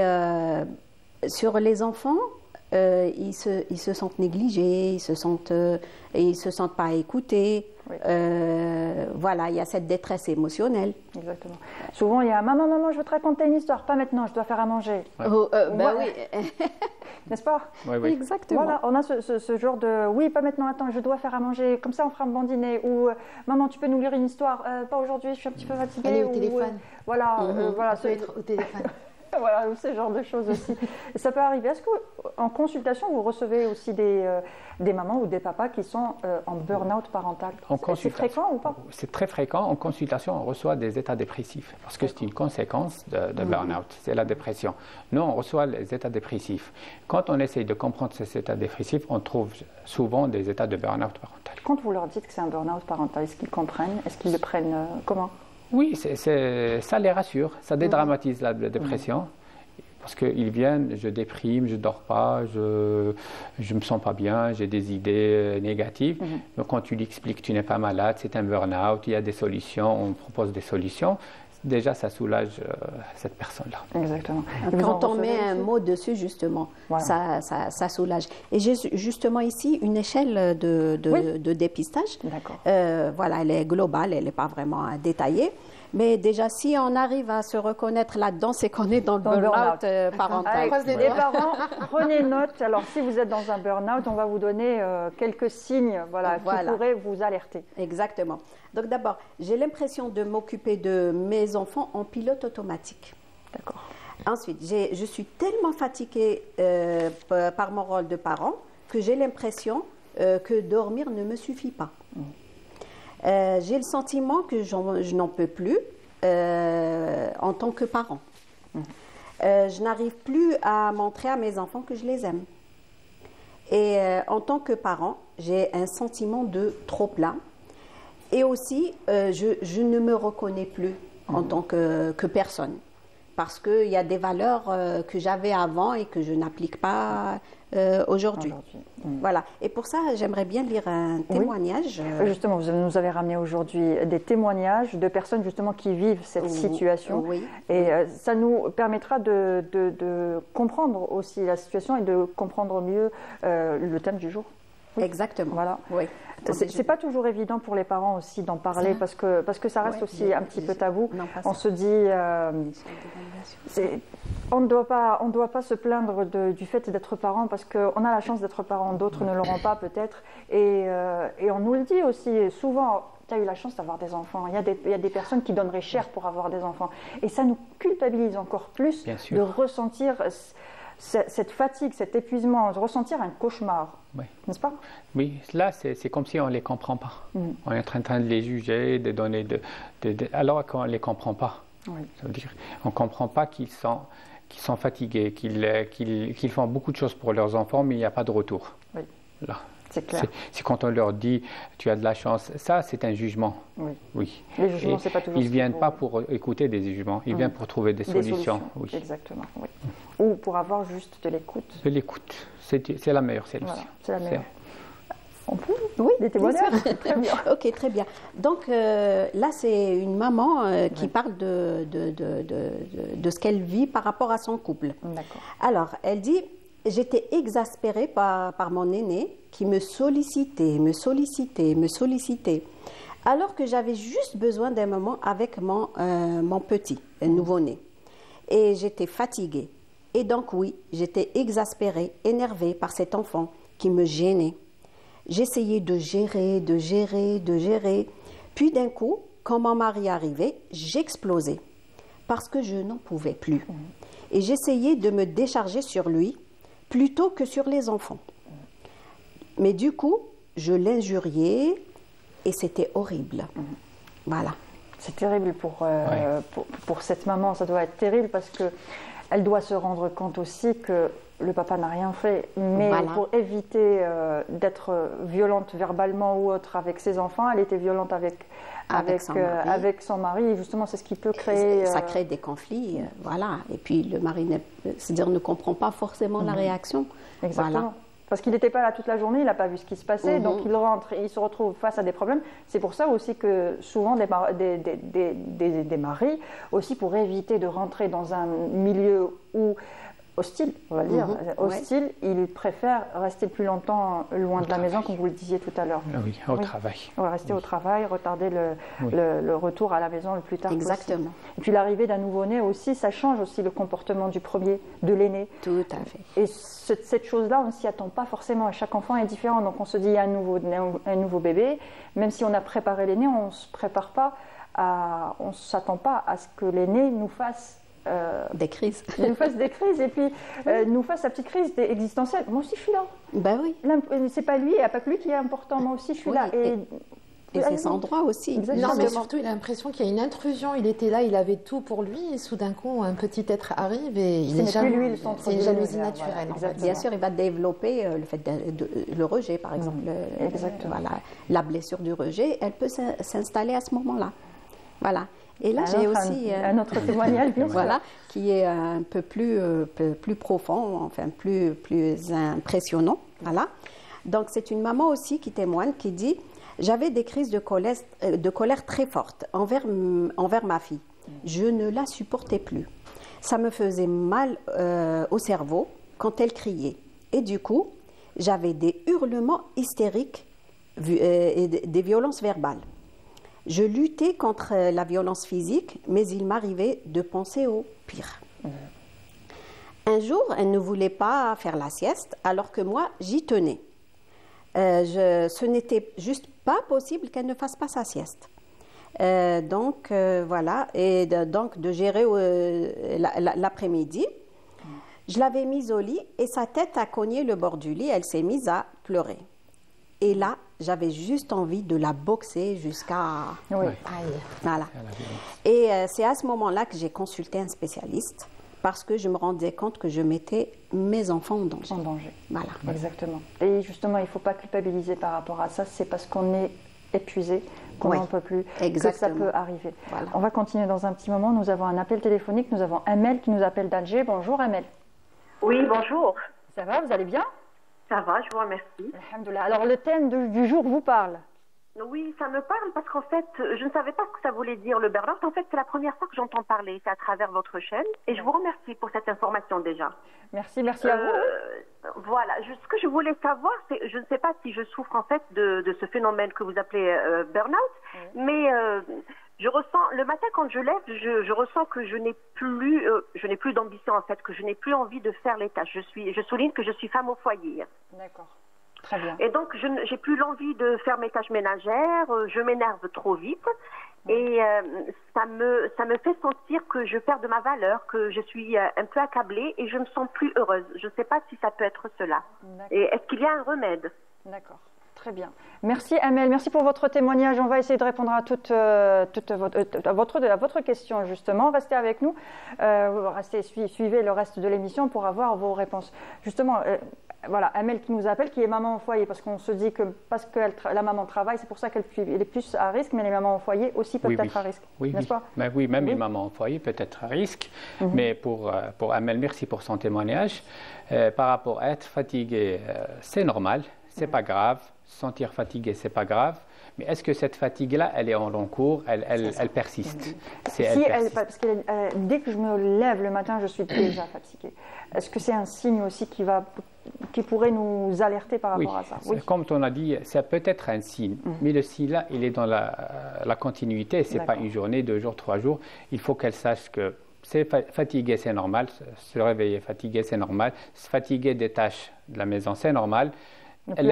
sur les enfants, ils se sentent négligés, ils se sentent pas écoutés. Oui. Voilà, il y a cette détresse émotionnelle. Exactement. Souvent, il y a maman, je veux te raconter une histoire, pas maintenant, je dois faire à manger. Ouais. Oui. N'est-ce pas? Oui. Exactement. Voilà, on a ce genre de oui, pas maintenant, attends, je dois faire à manger, comme ça on fera un bon dîner. Ou maman, tu peux nous lire une histoire, pas aujourd'hui, je suis un petit peu fatiguée. Aller au téléphone. Voilà, Ça peut être au téléphone. Voilà, ce genre de choses aussi. Et ça peut arriver. Est-ce qu'en consultation, vous recevez aussi des mamans ou des papas qui sont en burn-out parental? C'est fréquent ou pas? C'est très fréquent. En consultation, on reçoit des états dépressifs parce que c'est une conséquence de burn-out. C'est la dépression. Nous, on reçoit les états dépressifs. Quand on essaye de comprendre ces états dépressifs, on trouve souvent des états de burn-out parental. Quand vous leur dites que c'est un burn-out parental, est-ce qu'ils comprennent? Est-ce qu'ils le prennent comment? Oui, ça les rassure, ça dédramatise la dépression. Parce qu'ils viennent, je déprime, je ne dors pas, je ne me sens pas bien, j'ai des idées négatives. Donc quand tu lui expliques que tu n'es pas malade, c'est un burn-out, il y a des solutions, on propose des solutions. Déjà, ça soulage cette personne-là. Exactement. Quand on met un mot dessus, justement, voilà. ça soulage. Et j'ai justement ici une échelle de dépistage. D'accord. Voilà, elle est globale, elle n'est pas vraiment détaillée. Mais déjà, si on arrive à se reconnaître là-dedans, c'est qu'on est dans le burn-out parental. Les parents, prenez note. Alors, si vous êtes dans un burn-out, on va vous donner quelques signes qui pourraient vous alerter. Exactement. Donc d'abord, j'ai l'impression de m'occuper de mes enfants en pilote automatique. D'accord. Ensuite, je suis tellement fatiguée par mon rôle de parent que j'ai l'impression que dormir ne me suffit pas. J'ai le sentiment que je n'en peux plus en tant que parent. Je n'arrive plus à montrer à mes enfants que je les aime. Et en tant que parent, j'ai un sentiment de trop-plein. Et aussi, je ne me reconnais plus en tant que personne. Parce qu'il y a des valeurs que j'avais avant et que je n'applique pas aujourd'hui. Voilà. Et pour ça, j'aimerais bien lire un témoignage. Justement, vous nous avez ramené aujourd'hui des témoignages de personnes justement qui vivent cette situation. Et ça nous permettra de comprendre aussi la situation et de comprendre mieux le thème du jour. Exactement. Voilà. Oui. C'est pas toujours évident pour les parents aussi d'en parler parce que ça reste aussi un petit peu tabou. On se dit, on ne doit pas se plaindre du fait d'être parent parce qu'on a la chance d'être parent, d'autres ne l'auront pas peut-être. Et on nous le dit aussi souvent. Tu as eu la chance d'avoir des enfants. Il y a des personnes qui donneraient cher pour avoir des enfants. Et ça nous culpabilise encore plus de ressentir cette fatigue, cet épuisement, de ressentir un cauchemar, n'est-ce pas? Oui, là c'est comme si on ne les comprend pas. On est en train de les juger, de donner alors qu'on ne les comprend pas. Ça veut dire on ne comprend pas qu'ils sont fatigués, qu'ils font beaucoup de choses pour leurs enfants, mais il n'y a pas de retour. Là. C'est clair. C'est quand on leur dit tu as de la chance, ça c'est un jugement. Oui. Les jugements, c'est pas toujours. Ils ne viennent pas pour écouter des jugements, ils viennent pour trouver des solutions. Oui. Exactement. Oui. Ou pour avoir juste de l'écoute. De l'écoute, c'est la meilleure solution. Voilà, c'est la meilleure. On peut? Oui, des témoignages. Très bien. Ok, très bien. Donc là, c'est une maman qui parle de ce qu'elle vit par rapport à son couple. D'accord. Alors, elle dit j'étais exaspérée par mon aîné qui me sollicitait, alors que j'avais juste besoin d'un moment avec mon petit, un nouveau-né. Et j'étais fatiguée. Et donc oui, j'étais exaspérée, énervée par cet enfant qui me gênait. J'essayais de gérer. Puis d'un coup, quand mon mari arrivait, j'explosais parce que je n'en pouvais plus. Et j'essayais de me décharger sur lui plutôt que sur les enfants. Mais du coup, je l'injuriais et c'était horrible. Voilà. C'est terrible pour cette maman, ça doit être terrible parce qu'elle doit se rendre compte aussi que le papa n'a rien fait. Mais pour éviter d'être violente verbalement ou autre avec ses enfants, elle était violente avec son mari. Et justement, c'est ce qui peut créer... Ça crée des conflits, voilà. Et puis le mari c'est-à-dire ne comprend pas forcément la réaction. Exactement. Voilà. Parce qu'il n'était pas là toute la journée, il n'a pas vu ce qui se passait, donc il rentre, il se retrouve face à des problèmes. C'est pour ça aussi que souvent des maris, aussi pour éviter de rentrer dans un milieu où hostile, on va dire, hostile, ils préfèrent rester plus longtemps loin de la maison, comme vous le disiez tout à l'heure. Oui, au travail. Ouais, rester au travail, retarder le retour à la maison le plus tard possible. Exactement. Et puis l'arrivée d'un nouveau-né aussi, ça change aussi le comportement du premier, de l'aîné. Tout à fait. Et cette chose-là, on ne s'y attend pas forcément. Chaque enfant est différent. Donc on se dit, il y a un nouveau bébé. Même si on a préparé l'aîné, on ne se prépare pas on ne s'attend pas à ce que l'aîné nous fasse des crises. Nous fasse des crises et puis nous fasse sa petite crise existentielle. Moi aussi, je suis là. Ben oui. C'est pas lui, il n'y a pas que lui qui est important. Moi aussi, je suis là. Et c'est son droit aussi. Non, mais surtout, il a l'impression qu'il y a une intrusion. Il était là, il avait tout pour lui, et soudain coup, un petit être arrive et il est jaloux. C'est une jalousie naturelle. Voilà, bien sûr, il va développer le fait le rejet, par exemple. Voilà, la blessure du rejet, elle peut s'installer à ce moment-là. Voilà. Et là, j'ai aussi un autre témoignage, bien sûr. Voilà, qui est un peu plus profond, enfin plus impressionnant. Voilà. Donc, c'est une maman aussi qui témoigne, qui dit: j'avais des crises de colère très fortes envers ma fille. Je ne la supportais plus. Ça me faisait mal au cerveau quand elle criait. Et du coup, j'avais des hurlements hystériques et des violences verbales. Je luttais contre la violence physique, mais il m'arrivait de penser au pire. Un jour, elle ne voulait pas faire la sieste, alors que moi, j'y tenais. Ce n'était juste pas possible qu'elle ne fasse pas sa sieste. Donc, voilà, et donc de gérer l'après-midi. Je l'avais mise au lit et sa tête a cogné le bord du lit. Elle s'est mise à pleurer. Et là, j'avais juste envie de la boxer jusqu'à... Oui. Voilà. Et c'est à ce moment-là que j'ai consulté un spécialiste parce que je me rendais compte que je mettais mes enfants en danger. En danger. Voilà. Exactement. Et justement, il ne faut pas culpabiliser par rapport à ça. C'est parce qu'on est épuisé, qu'on n'en peut plus, que ça peut arriver. Voilà. On va continuer dans un petit moment. Nous avons un appel téléphonique. Nous avons Amel qui nous appelle d'Alger. Bonjour Amel. Oui, bonjour. Ça va, vous allez bien? Ça va, je vous remercie. Alhamdoulilah. Alors, le thème du jour vous parle? Oui, ça me parle parce qu'en fait, je ne savais pas ce que ça voulait dire le burn-out. En fait, c'est la première fois que j'entends parler. C'est à travers votre chaîne. Et je vous remercie pour cette information déjà. Merci à vous. Voilà. Ce que je voulais savoir, c'est, je ne sais pas si je souffre en fait de ce phénomène que vous appelez burn-out, mais je ressens, le matin quand je lève, je ressens que je n'ai plus d'ambition en fait, que je n'ai plus envie de faire les tâches. Je souligne que je suis femme au foyer. D'accord. Très bien. Et donc, je n'ai plus l'envie de faire mes tâches ménagères, je m'énerve trop vite et ça me fait sentir que je perds de ma valeur, que je suis un peu accablée et je me sens plus heureuse. Je ne sais pas si ça peut être cela. Et est-ce qu'il y a un remède? D'accord. Très bien. Merci Amel, merci pour votre témoignage. On va essayer de répondre à votre question justement. Restez avec nous, suivez le reste de l'émission pour avoir vos réponses. Justement, voilà, Amel qui nous appelle, qui est maman au foyer, parce qu'on se dit que parce que la maman travaille, c'est pour ça qu'elle est plus à risque, mais les mamans au foyer aussi peuvent être à risque, n'est-ce pas? Oui, même une maman au foyer peut être à risque, mais pour Amel, merci pour son témoignage. Par rapport à être fatigué, c'est normal, c'est pas grave. Sentir fatigué, c'est pas grave. Mais est-ce que cette fatigue-là, elle est en long cours, elle persiste? Parce que dès que je me lève le matin, je suis déjà fatiguée. Est-ce que c'est un signe aussi qui pourrait nous alerter par rapport à ça? Oui, comme on a dit, ça peut être un signe. Mais le signe-là, il est dans la continuité. Ce n'est pas une journée, 2 jours, 3 jours. Il faut qu'elle sache que c'est fatigué, c'est normal. Se réveiller fatigué, c'est normal. Se fatiguer des tâches de la maison, c'est normal. Elle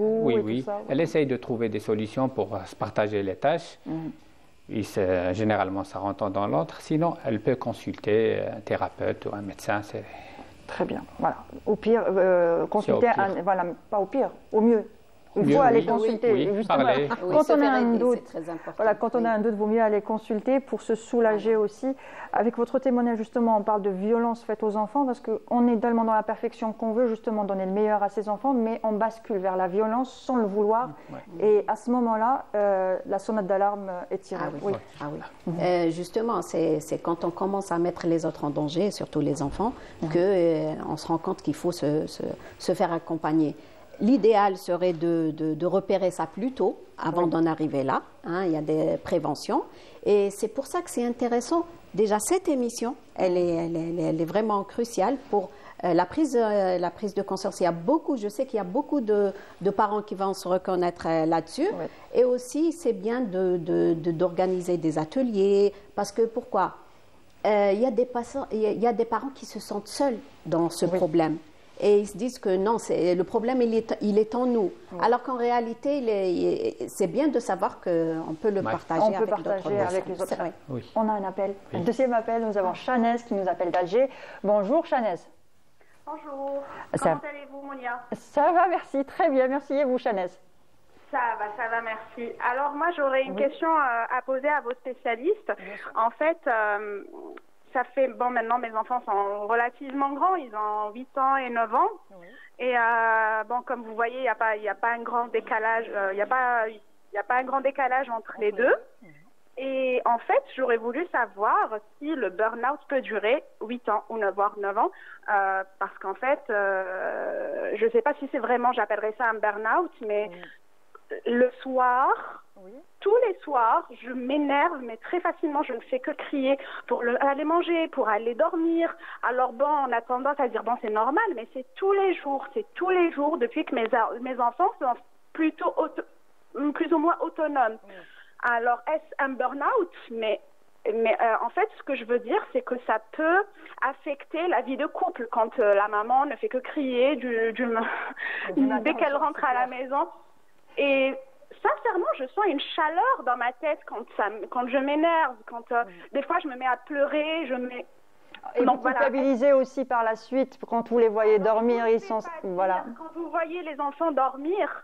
essaye de trouver des solutions pour se partager les tâches. Généralement, ça rentre dans l'autre. Sinon, elle peut consulter un thérapeute ou un médecin. Très bien. Voilà. Au pire, consulter voilà, pas au pire, au mieux. Il faut aller consulter. Justement, quand on a un doute, quand on a un doute, il vaut mieux aller consulter pour se soulager aussi. Avec votre témoignage, justement, on parle de violence faite aux enfants parce qu'on est tellement dans la perfection qu'on veut justement donner le meilleur à ses enfants, mais on bascule vers la violence sans le vouloir. Et à ce moment-là, la sonnette d'alarme est tirée. Justement, c'est quand on commence à mettre les autres en danger, surtout les enfants, qu'on se rend compte qu'il faut se faire accompagner. L'idéal serait de repérer ça plus tôt, avant d'en arriver là. Il y a des préventions. Et c'est pour ça que c'est intéressant. Déjà, cette émission, elle est vraiment cruciale pour la prise de conscience. Je sais qu'il y a beaucoup de parents qui vont se reconnaître là-dessus. Et aussi, c'est bien d'organiser des ateliers. Parce que pourquoi? Il y a des parents qui se sentent seuls dans ce problème. et ils se disent que non, le problème, il est en nous. Oui. Alors qu'en réalité, c'est bien de savoir qu'on peut le partager avec les autres. Oui. On a un appel. Oui. Un deuxième appel, nous avons Chanès qui nous appelle d'Alger. Bonjour Chanès. Bonjour. Comment allez-vous, Monia? Ça va, merci. Très bien, merci. Et vous, Chanès? Ça va, merci. Alors moi, j'aurais une question à poser à vos spécialistes. En fait, ça fait, maintenant mes enfants sont relativement grands, ils ont 8 ans et 9 ans. Oui. Et comme vous voyez, il n'y a pas un grand décalage, il n'y a pas un grand décalage entre les deux. Et en fait, j'aurais voulu savoir si le burn-out peut durer 8 ans ou 9 ans, parce qu'en fait, je ne sais pas si c'est vraiment, j'appellerais ça un burn-out, mais le soir, tous les soirs, je m'énerve, mais très facilement, je ne fais que crier pour aller manger, pour aller dormir. Alors on a tendance à dire, c'est normal, mais c'est tous les jours depuis que mes enfants sont plutôt plus ou moins autonomes. Alors, est-ce un burn-out? Mais en fait, ce que je veux dire, c'est que ça peut affecter la vie de couple quand la maman ne fait que crier dès qu'elle rentre à la maison. Et sincèrement, je sens une chaleur dans ma tête quand je m'énerve, des fois je me mets à pleurer, Et donc, vous culpabilisez aussi par la suite quand vous les voyez dormir, ils sont... Voilà. Quand vous voyez les enfants dormir,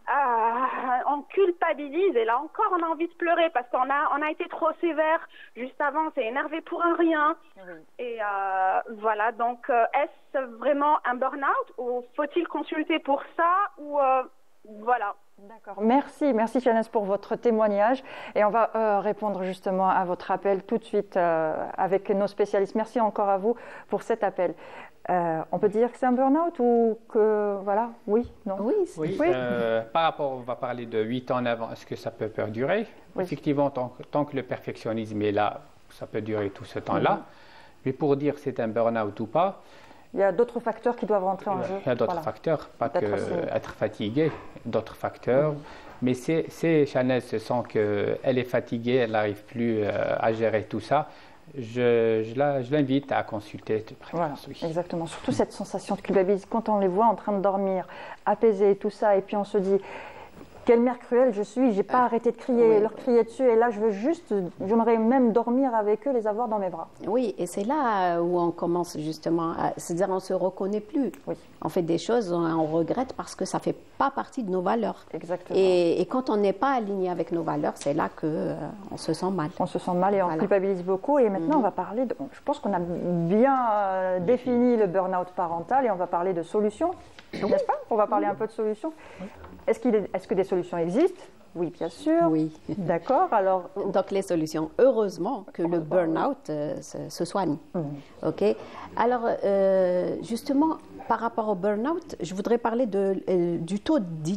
on culpabilise et là encore on a envie de pleurer parce qu'on a été trop sévère juste avant, on s'est énervé pour un rien. Et voilà, donc est-ce vraiment un burn-out ou faut-il consulter pour ça ou voilà. D'accord, merci Chanès pour votre témoignage et on va répondre justement à votre appel tout de suite avec nos spécialistes. Merci encore à vous pour cet appel. On peut dire que c'est un burn-out ou que voilà, oui, non? Oui. Par rapport, on va parler de 8 ans en avant, est-ce que ça peut perdurer? Effectivement, tant que le perfectionnisme est là, ça peut durer tout ce temps-là. Mais pour dire que c'est un burn-out ou pas, il y a d'autres facteurs qui doivent rentrer en jeu. Il y a d'autres facteurs, pas que être fatigué, d'autres facteurs. Mais Chanès se sent qu'elle est fatiguée, elle n'arrive plus à gérer tout ça. Je l'invite à consulter de préférence. Voilà, exactement. Surtout cette sensation de culpabilité quand on les voit en train de dormir, apaisés et tout ça, et puis on se dit quelle mère cruelle je suis, j'ai pas arrêté de crier, leur crier dessus, et là j'aimerais même dormir avec eux, les avoir dans mes bras. Oui, et c'est là où on commence justement, c'est-à-dire on se reconnaît plus. On fait des choses, on regrette parce que ça fait pas partie de nos valeurs. Exactement. Et quand on n'est pas aligné avec nos valeurs, c'est là que on se sent mal. On se sent mal et on culpabilise beaucoup. Et maintenant, on va parler je pense qu'on a bien défini le burn-out parental et on va parler de solutions, n'est-ce pas? On va parler un peu de solutions. Est-ce que des solutions existent? Oui, bien sûr. Oui. D'accord. Alors, donc les solutions, heureusement que le burn-out se soigne. Ok. Alors justement, par rapport au burn-out, je voudrais parler du taux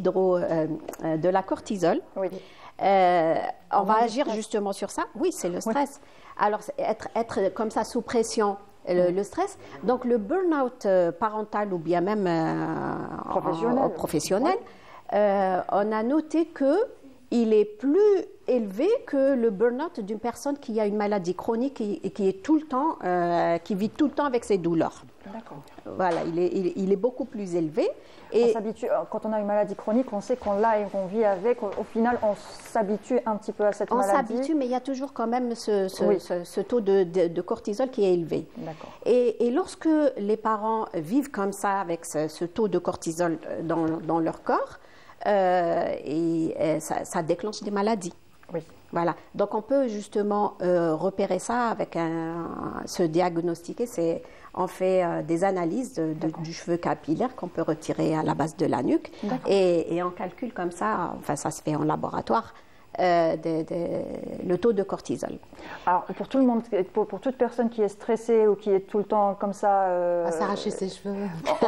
de la cortisol. Oui. On va agir justement sur ça. Oui, c'est le stress. Alors être comme ça sous pression. Le stress. Donc le burn-out parental ou bien même professionnel, on a noté qu'il est plus élevé que le burn-out d'une personne qui a une maladie chronique et qui est tout le temps, qui vit tout le temps avec ses douleurs. D'accord. Voilà, il est beaucoup plus élevé. Et on s'habitue, quand on a une maladie chronique, on sait qu'on l'a et qu'on vit avec. Au final, on s'habitue un petit peu à cette maladie. On s'habitue, mais il y a toujours quand même ce taux de cortisol qui est élevé. D'accord. Et lorsque les parents vivent comme ça, avec ce taux de cortisol dans leur corps, ça déclenche des maladies. Oui. Voilà. Donc on peut justement repérer ça avec se diagnostiquer. On fait des analyses du cheveu capillaire qu'on peut retirer à la base de la nuque et on calcule comme ça, enfin ça se fait en laboratoire, le taux de cortisol. Alors pour tout le monde, pour toute personne qui est stressée ou qui est tout le temps comme ça, à s'arracher ses cheveux,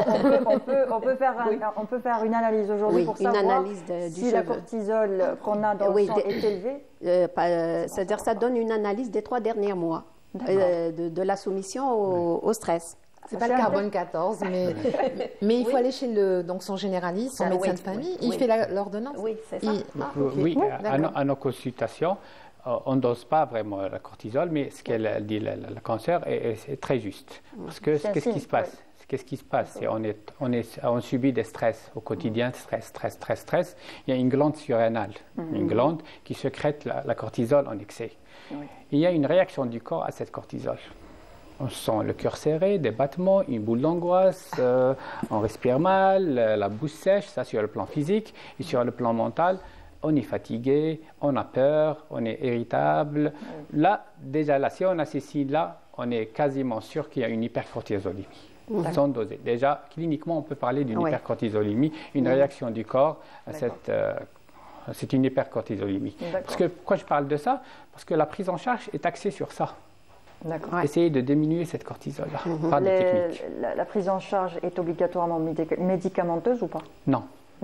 on peut faire une analyse aujourd'hui pour savoir si la cortisol qu'on a dans le sang est élevée. C'est-à-dire ça donne une analyse des 3 derniers mois de la soumission au stress. C'est pas le carbone 14, mais il faut aller chez son généraliste, son médecin de famille. Il fait l'ordonnance. Oui, c'est ça. Oui, à nos consultations, on ne dose pas vraiment la cortisol, mais ce qu'elle dit, le cancer, est très juste. Parce que qu'est-ce qui se passe? Ce qu'est-ce qui se passe? On subit des stress au quotidien, stress. Il y a une glande surrénale, une glande qui sécrète la cortisol en excès. Oui. Il y a une réaction du corps à cette cortisol. On sent le cœur serré, des battements, une boule d'angoisse, on respire mal, la bouche sèche, ça sur le plan physique. Et sur le plan mental, on est fatigué, on a peur, on est irritable. Là, déjà, si on a ces signes-là, on est quasiment sûr qu'il y a une hypercortisolémie. Sans doser. Déjà, cliniquement, on peut parler d'une hypercortisolémie, une réaction du corps à c'est une hypercortisolémie. Pourquoi je parle de ça? Parce que la prise en charge est axée sur ça. Essayer de diminuer cette cortisol-là par des techniques. La prise en charge est obligatoirement médicamenteuse ou pas? Non.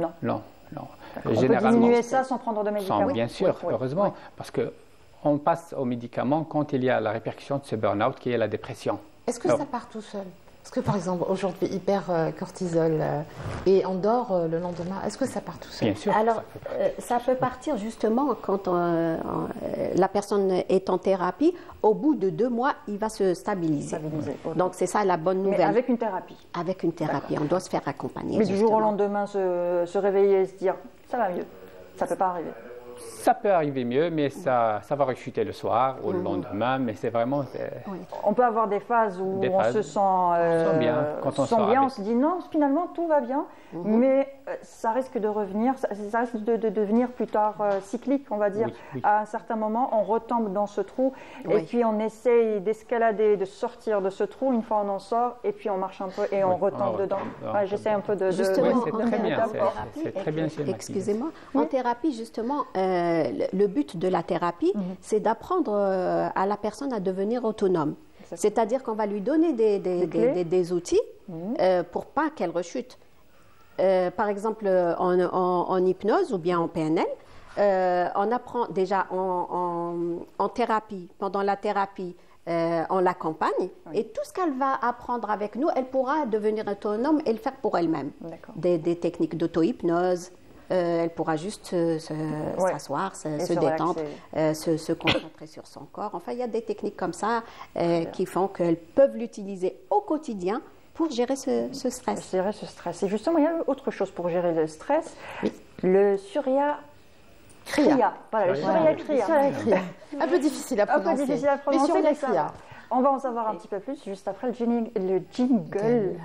On peut diminuer ça sans prendre de médicaments? Bien sûr, heureusement, parce qu'on passe aux médicaments quand il y a la répercussion de ce burn-out qui est la dépression. Est-ce que ça part tout seul? Est-ce que par exemple aujourd'hui hyper cortisol et on dort le lendemain, est-ce que ça part tout seul? Bien sûr. Alors ça peut partir justement quand la personne est en thérapie. Au bout de 2 mois, il va se stabiliser. Donc c'est ça la bonne nouvelle. Mais avec une thérapie? Avec une thérapie, on doit se faire accompagner. Mais du jour au lendemain se réveiller et se dire ça va mieux, ça ne peut pas arriver? Ça peut arriver mieux, mais ça va rechuter le soir ou le lendemain, mais c'est vraiment... On peut avoir des phases où on se sent bien, quand on se dit non, finalement tout va bien, mais ça risque de revenir, ça risque de devenir plus tard cyclique, on va dire. À un certain moment, on retombe dans ce trou, et puis on essaye d'escalader, de sortir de ce trou, une fois on en sort, et puis on marche un peu et on retombe dedans. J'essaie un peu de... Justement, c'est très bien. Excusez-moi, en thérapie, justement, le but de la thérapie, c'est d'apprendre à la personne à devenir autonome. C'est-à-dire qu'on va lui donner des outils pour pas qu'elle rechute. Par exemple, en hypnose ou bien en PNL, on apprend déjà en thérapie, pendant la thérapie, on l'accompagne et tout ce qu'elle va apprendre avec nous, elle pourra devenir autonome et le faire pour elle-même. Des techniques d'auto-hypnose. Elle pourra juste s'asseoir, se détendre, se concentrer sur son corps. Enfin, il y a des techniques comme ça qui font qu'elles peuvent l'utiliser au quotidien pour gérer ce stress. Gérer ce stress. Et justement, il y a autre chose pour gérer le stress. Le Surya Kriya. Voilà, le Surya Kriya. Un peu difficile à prononcer. Mais Surya Kriya. On va en savoir un petit peu plus juste après le jingle.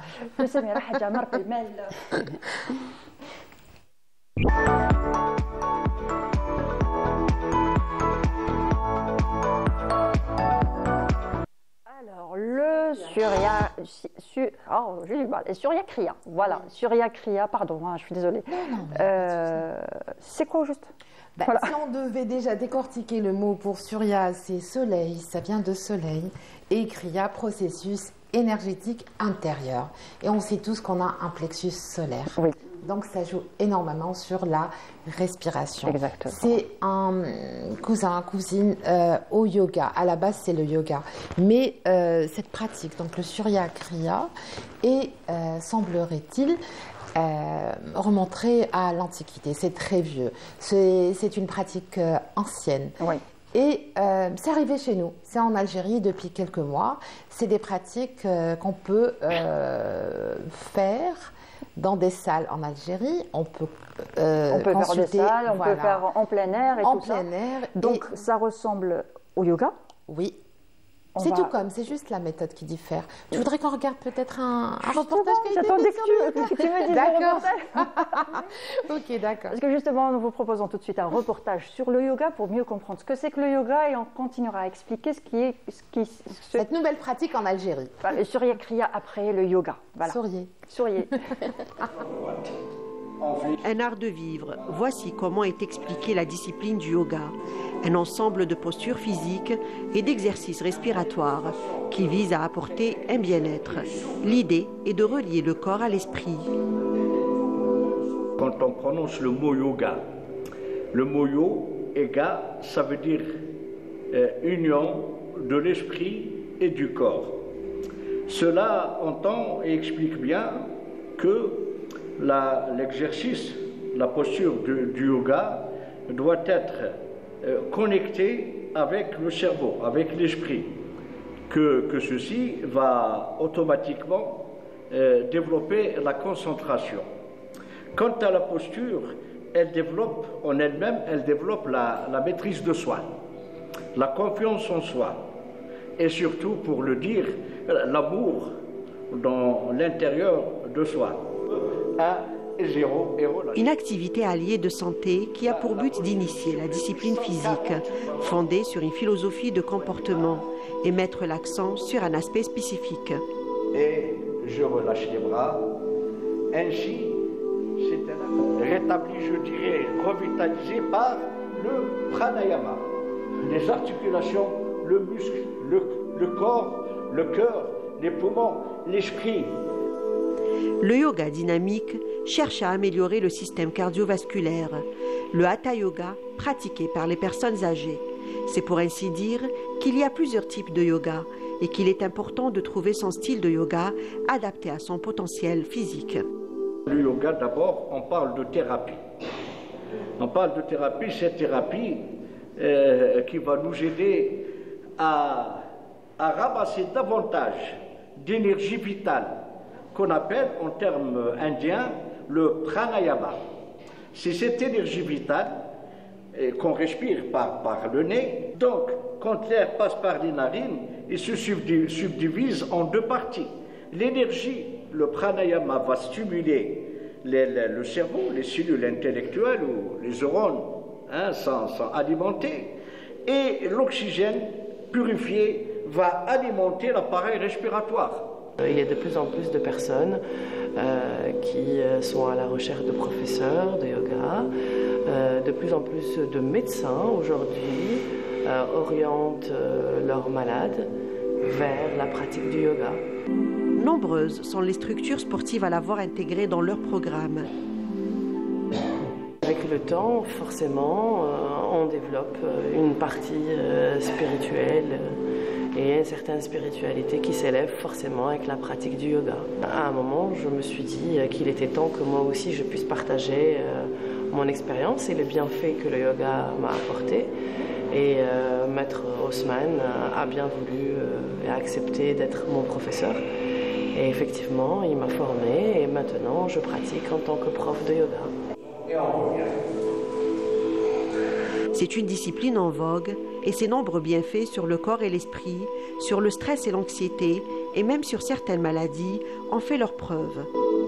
Alors, le Surya Kriya. Voilà, Surya Kriya, pardon, je suis désolée. C'est quoi au juste? Si on devait déjà décortiquer le mot pour Surya, c'est soleil, ça vient de soleil, et Kriya, processus énergétique intérieur. Et on sait tous qu'on a un plexus solaire. Oui. Donc ça joue énormément sur la respiration. Exactement. C'est un cousine au yoga. À la base, c'est le yoga. Mais cette pratique, donc le Surya Kriya, est, semblerait-il, remonterait à l'Antiquité. C'est très vieux. C'est une pratique ancienne. Oui. Et c'est arrivé chez nous. C'est en Algérie depuis quelques mois. C'est des pratiques qu'on peut faire dans des salles en Algérie, on peut faire des salles, on peut faire en plein air et tout ça. En plein air. Donc ça ressemble au yoga? Oui. C'est tout comme, c'est juste la méthode qui diffère. Tu voudrais qu'on regarde peut-être un reportage qui a été fait sur le yoga? Tu me dis d'accord. Ok, d'accord. Parce que justement, nous vous proposons tout de suite un reportage sur le yoga pour mieux comprendre ce que c'est que le yoga et on continuera à expliquer cette nouvelle pratique en Algérie. Le Surya Kriya après le yoga. Voilà. Souriez. Un art de vivre, voici comment est expliquée la discipline du yoga. Un ensemble de postures physiques et d'exercices respiratoires qui vise à apporter un bien-être. L'idée est de relier le corps à l'esprit. Quand on prononce le mot yoga ça veut dire union de l'esprit et du corps. Cela entend et explique bien que l'exercice, la posture du yoga doit être connecté avec le cerveau, avec l'esprit, que ceci va automatiquement développer la concentration. Quant à la posture, elle développe en elle-même, elle développe la maîtrise de soi, la confiance en soi, et surtout, pour le dire, l'amour dans l'intérieur de soi. 1 et 0 et relâche. Une activité alliée de santé qui a pour but d'initier la discipline physique, fondée sur une philosophie de comportement et mettre l'accent sur un aspect spécifique. Et je relâche les bras. Ainsi, c'est un acte rétabli, je dirais, revitalisé par le pranayama. Les articulations, le muscle, le corps, le cœur, les poumons, l'esprit. Le yoga dynamique cherche à améliorer le système cardiovasculaire. Le hatha yoga, pratiqué par les personnes âgées. C'est pour ainsi dire qu'il y a plusieurs types de yoga et qu'il est important de trouver son style de yoga adapté à son potentiel physique. Le yoga, d'abord, on parle de thérapie. On parle de thérapie, cette thérapie qui va nous aider à ramasser davantage d'énergie vitale, qu'on appelle en termes indiens le pranayama. C'est cette énergie vitale qu'on respire par le nez. Donc, quand l'air passe par les narines, il se subdivise en 2 parties. L'énergie, le pranayama, va stimuler le cerveau, les cellules intellectuelles ou les neurones sont alimentés, et l'oxygène purifié va alimenter l'appareil respiratoire. Il y a de plus en plus de personnes qui sont à la recherche de professeurs de yoga. De plus en plus de médecins aujourd'hui orientent leurs malades vers la pratique du yoga. Nombreuses sont les structures sportives à l'avoir intégrée dans leur programme. Avec le temps, forcément, on développe une partie spirituelle et une certaine spiritualité qui s'élève forcément avec la pratique du yoga. À un moment, je me suis dit qu'il était temps que moi aussi je puisse partager mon expérience et les bienfaits que le yoga m'a apporté. Et Maître Haussmann a bien voulu et a accepté d'être mon professeur. Et effectivement, il m'a formé et maintenant je pratique en tant que prof de yoga. C'est une discipline en vogue et ses nombreux bienfaits sur le corps et l'esprit, sur le stress et l'anxiété et même sur certaines maladies ont fait leurs preuves.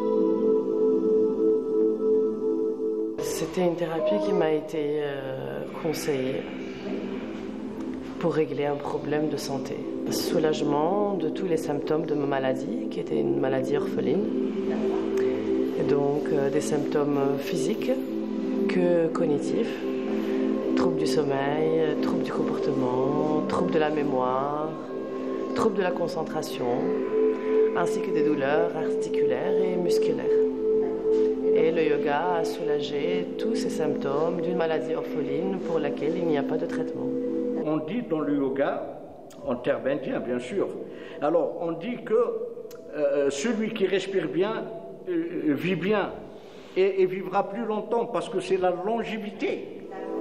C'était une thérapie qui m'a été conseillée pour régler un problème de santé. Soulagement de tous les symptômes de ma maladie, qui était une maladie orpheline. Et donc des symptômes physiques que cognitifs. Troubles du sommeil, troubles du comportement, troubles de la mémoire, troubles de la concentration, ainsi que des douleurs articulaires et musculaires. Et le yoga a soulagé tous ces symptômes d'une maladie orpheline pour laquelle il n'y a pas de traitement. On dit dans le yoga, en termes indiens bien sûr, alors on dit que celui qui respire bien vit bien et vivra plus longtemps parce que c'est la longévité.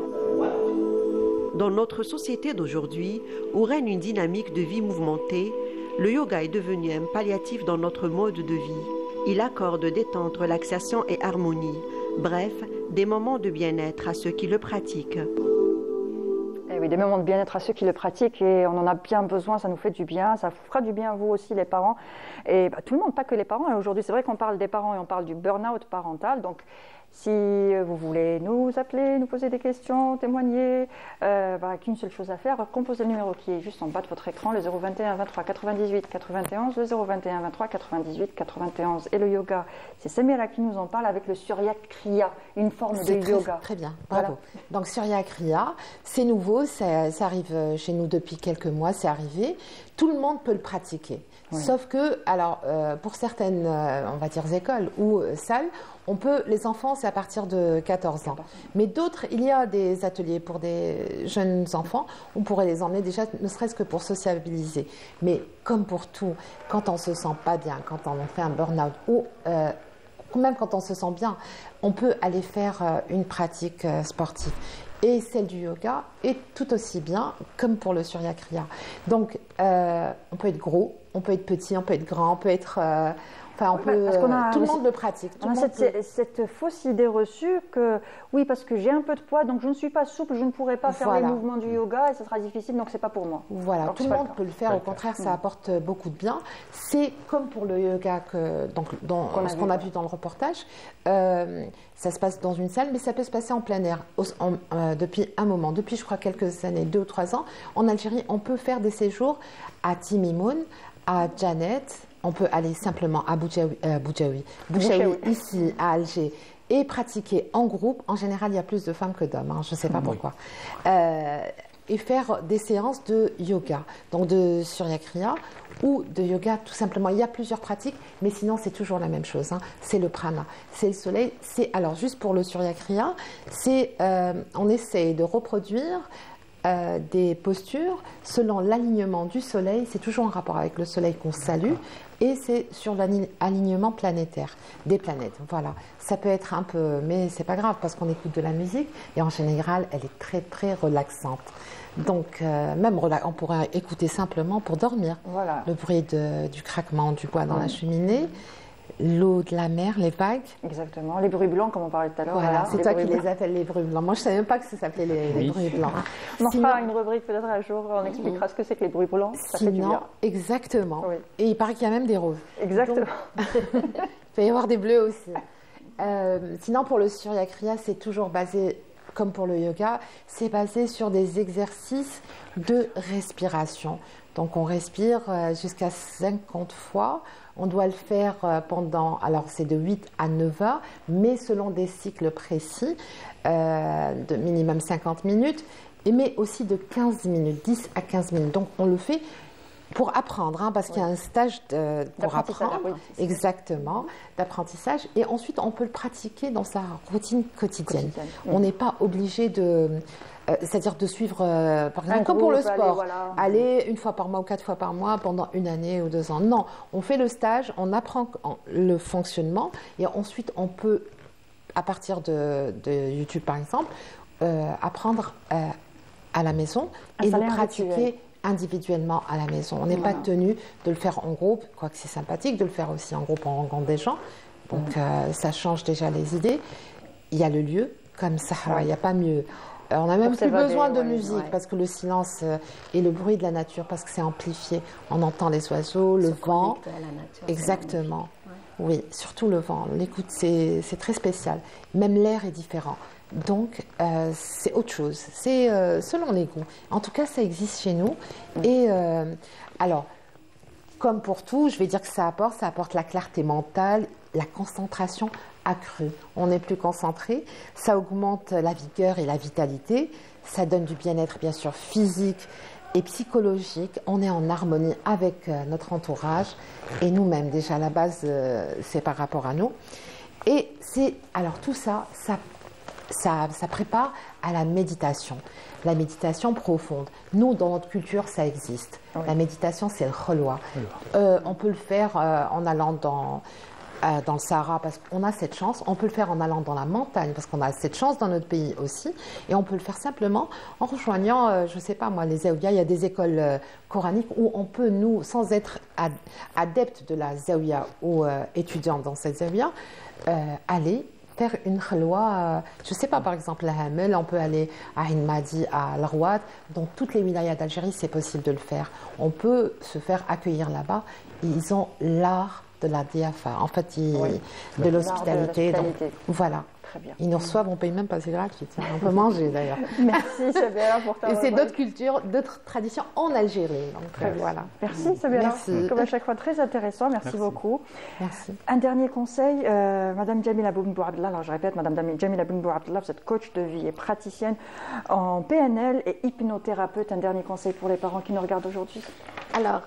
Dans notre société d'aujourd'hui, où règne une dynamique de vie mouvementée, le yoga est devenu un palliatif dans notre mode de vie. Il accorde détente, relaxation et harmonie. Bref, des moments de bien-être à ceux qui le pratiquent. Eh oui, des moments de bien-être à ceux qui le pratiquent et on en a bien besoin, ça nous fait du bien, ça fera du bien à vous aussi les parents. Et tout le monde, pas que les parents. Et aujourd'hui, c'est vrai qu'on parle des parents et on parle du burn-out parental. Donc, si vous voulez nous appeler, nous poser des questions, témoigner, qu'une seule chose à faire, composez le numéro qui est juste en bas de votre écran, le 021 23 98 91, le 021 23 98 91. Et le yoga, c'est Samira qui nous en parle avec le Surya Kriya, une forme de yoga. Très bien, bravo. Voilà. Donc Surya Kriya, c'est nouveau, ça arrive chez nous depuis quelques mois, c'est arrivé. Tout le monde peut le pratiquer. Oui. Sauf que, alors, pour certaines, on va dire, écoles ou salles, les enfants, c'est à partir de 14 ans. Mais d'autres, il y a des ateliers pour des jeunes enfants. On pourrait les emmener déjà, ne serait-ce que pour sociabiliser. Mais comme pour tout, quand on ne se sent pas bien, quand on fait un burn-out ou même quand on se sent bien, on peut aller faire une pratique sportive. Et celle du yoga est tout aussi bien comme pour le Surya Kriya. Donc, on peut être gros, on peut être petit, on peut être grand, on peut être... Enfin, tout le monde le pratique. On a cette fausse idée reçue que, oui, parce que j'ai un peu de poids, donc je ne suis pas souple, je ne pourrai pas faire les mouvements du yoga et ce sera difficile, donc ce n'est pas pour moi. Voilà, tout le monde peut le faire, au contraire, ça apporte beaucoup de bien. C'est comme pour le yoga, ce qu'on a vu dans le reportage, ça se passe dans une salle, mais ça peut se passer en plein air depuis un moment, depuis je crois quelques années, 2 ou 3 ans. En Algérie, on peut faire des séjours à Timimoun, à Janet, on peut aller simplement à Bouchaoui, ici à Alger, et pratiquer en groupe. En général, il y a plus de femmes que d'hommes, je ne sais pas pourquoi. Et faire des séances de yoga, donc de Surya Kriya ou de yoga tout simplement. Il y a plusieurs pratiques, mais sinon c'est toujours la même chose. C'est le prana, c'est le soleil. Alors juste pour le Surya Kriya, on essaye de reproduire des postures selon l'alignement du soleil. C'est toujours en rapport avec le soleil qu'on salue. Et c'est sur l'alignement planétaire, des planètes. Voilà, ça peut être un peu, mais c'est pas grave parce qu'on écoute de la musique et en général, elle est très très relaxante. Donc même on pourrait écouter simplement pour dormir. Voilà. Le bruit du craquement du bois dans la cheminée, l'eau de la mer, les vagues. Exactement, les bruits blancs comme on parlait tout à l'heure. Voilà, c'est toi qui les appelles les bruits blancs. Moi je ne savais même pas que ça s'appelait les bruits blancs. On fera une rubrique peut-être un jour, on expliquera ce que c'est que les bruits blancs. Ça fait du bien. Exactement. Oui. Et il paraît qu'il y a même des roses. Exactement. Donc, il peut y avoir des bleus aussi. Sinon pour le Surya Kriya, c'est toujours basé, comme pour le yoga, c'est basé sur des exercices de respiration. Donc on respire jusqu'à 50 fois. On doit le faire alors c'est de 8 à 9 heures, mais selon des cycles précis, de minimum 50 minutes, mais aussi de 15 minutes, 10 à 15 minutes. Donc on le fait pour apprendre, parce qu'il y a un stage pour apprendre, exactement, d'apprentissage. Et ensuite, on peut le pratiquer dans sa routine quotidienne. On n'est pas obligé c'est-à-dire de suivre, par exemple, comme pour le sport, aller 1 fois par mois ou 4 fois par mois pendant 1 année ou 2 ans. Non, on fait le stage, on apprend le fonctionnement et ensuite on peut, à partir de YouTube par exemple, apprendre à la maison et le pratiquer individuellement à la maison. On n'est pas tenu de le faire en groupe, quoique c'est sympathique de le faire aussi en groupe en rencontrant des gens. Donc ça change déjà les idées. Il y a le lieu, comme Sahara, il n'y a pas mieux. On n'a même plus besoin de musique parce que le silence et le bruit de la nature, parce que c'est amplifié. On entend les oiseaux, le vent. À la nature, exactement. Oui, surtout le vent. L'écoute, c'est très spécial. Même l'air est différent. Donc, c'est autre chose. C'est selon les goûts. En tout cas, ça existe chez nous. Et alors, comme pour tout, je vais dire que ça apporte la clarté mentale, la concentration accrue. On est plus concentré, ça augmente la vigueur et la vitalité, ça donne du bien-être bien sûr physique et psychologique. On est en harmonie avec notre entourage et nous-mêmes. Déjà à la base, c'est par rapport à nous. Et alors tout ça prépare à la méditation profonde. Nous, dans notre culture, ça existe. Oui. La méditation, c'est le khalwa. On peut le faire en allant dans le Sahara, parce qu'on a cette chance. On peut le faire en allant dans la montagne, parce qu'on a cette chance dans notre pays aussi. Et on peut le faire simplement en rejoignant, je ne sais pas moi, les zaouïas. Il y a des écoles coraniques où on peut, nous, sans être adepte de la zaouïa ou étudiant dans cette zaouïa, aller faire une khalwa, je ne sais pas, par exemple à Hamel, on peut aller à Ain Madi, à Larouat. Dans toutes les wilayas d'Algérie, c'est possible de le faire. On peut se faire accueillir là-bas. Ils ont l'art de la diafa, en fait, de l'hospitalité. Voilà. Très bien. Ils nous reçoivent, on ne paye même pas, c'est gratuit. On peut manger d'ailleurs. Merci Sabela pour ta. Et c'est d'autres cultures, d'autres traditions en Algérie. Donc, très bien. Voilà. Merci Sabela. Merci. Comme à chaque fois, très intéressant. Merci beaucoup. Merci. Un dernier conseil, Madame Jamila Bouabdallah, alors je répète, Madame Jamila Bouabdallah, vous êtes coach de vie et praticienne en PNL et hypnothérapeute. Un dernier conseil pour les parents qui nous regardent aujourd'hui. Alors,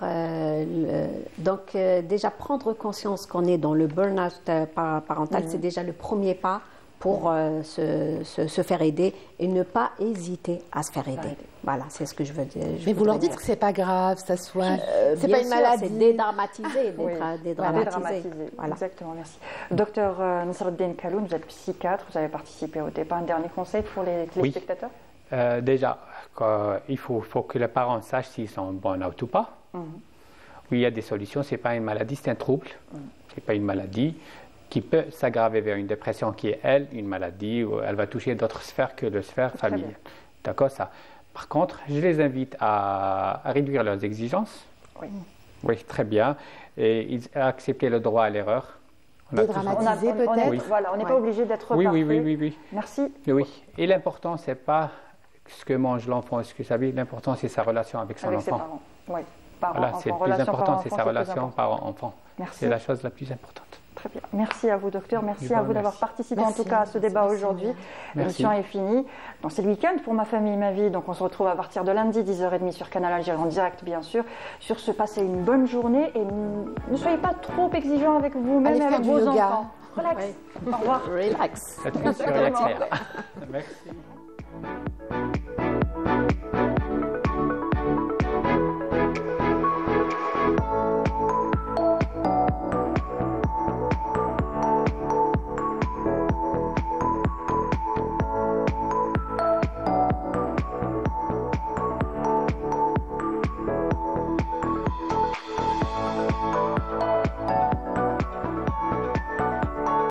déjà prendre conscience qu'on est dans le burn-out parental, c'est déjà le premier pas pour se faire aider et ne pas hésiter à se faire aider. Voilà, c'est ce que je veux dire. Mais vous leur dites que c'est pas grave, ça soit. C'est pas une maladie. C'est dédramatisé, dédramatiser. Voilà. Exactement, merci. Docteur Nasreddine Kaloun, vous êtes psychiatre, vous avez participé au débat. Un dernier conseil pour les téléspectateurs ? Déjà, il faut que les parents sachent s'ils sont en burn-out ou pas. Oui, il y a des solutions. Ce n'est pas une maladie, c'est un trouble. Ce n'est pas une maladie qui peut s'aggraver vers une dépression qui est, elle, une maladie où elle va toucher d'autres sphères que la sphère familiale. D'accord, ça. Par contre, je les invite à réduire leurs exigences. Oui. Oui, très bien. Et à accepter le droit à l'erreur. Dédramatiser peut-être. Voilà, on n'est pas obligé d'être parfait. Oui. Merci. Oui. Et l'important, c'est pas ce que mange l'enfant, ce que ça veut. L'important, c'est sa relation avec son enfant. Ses parents. Oui. Voilà, c'est le plus important, c'est sa relation parent-enfant. C'est la chose la plus importante. Très bien. Merci à vous, docteur. Merci à vous d'avoir participé en tout cas à ce débat aujourd'hui. L'émission est finie. C'est le week-end pour Ma famille, ma vie. Donc on se retrouve à partir de lundi, 10h30 sur Canal Algérie en direct, bien sûr. Sur ce, passez une bonne journée et ne soyez pas trop exigeants avec vous-même et avec vos enfants. Relax. Au revoir. Relax. Merci.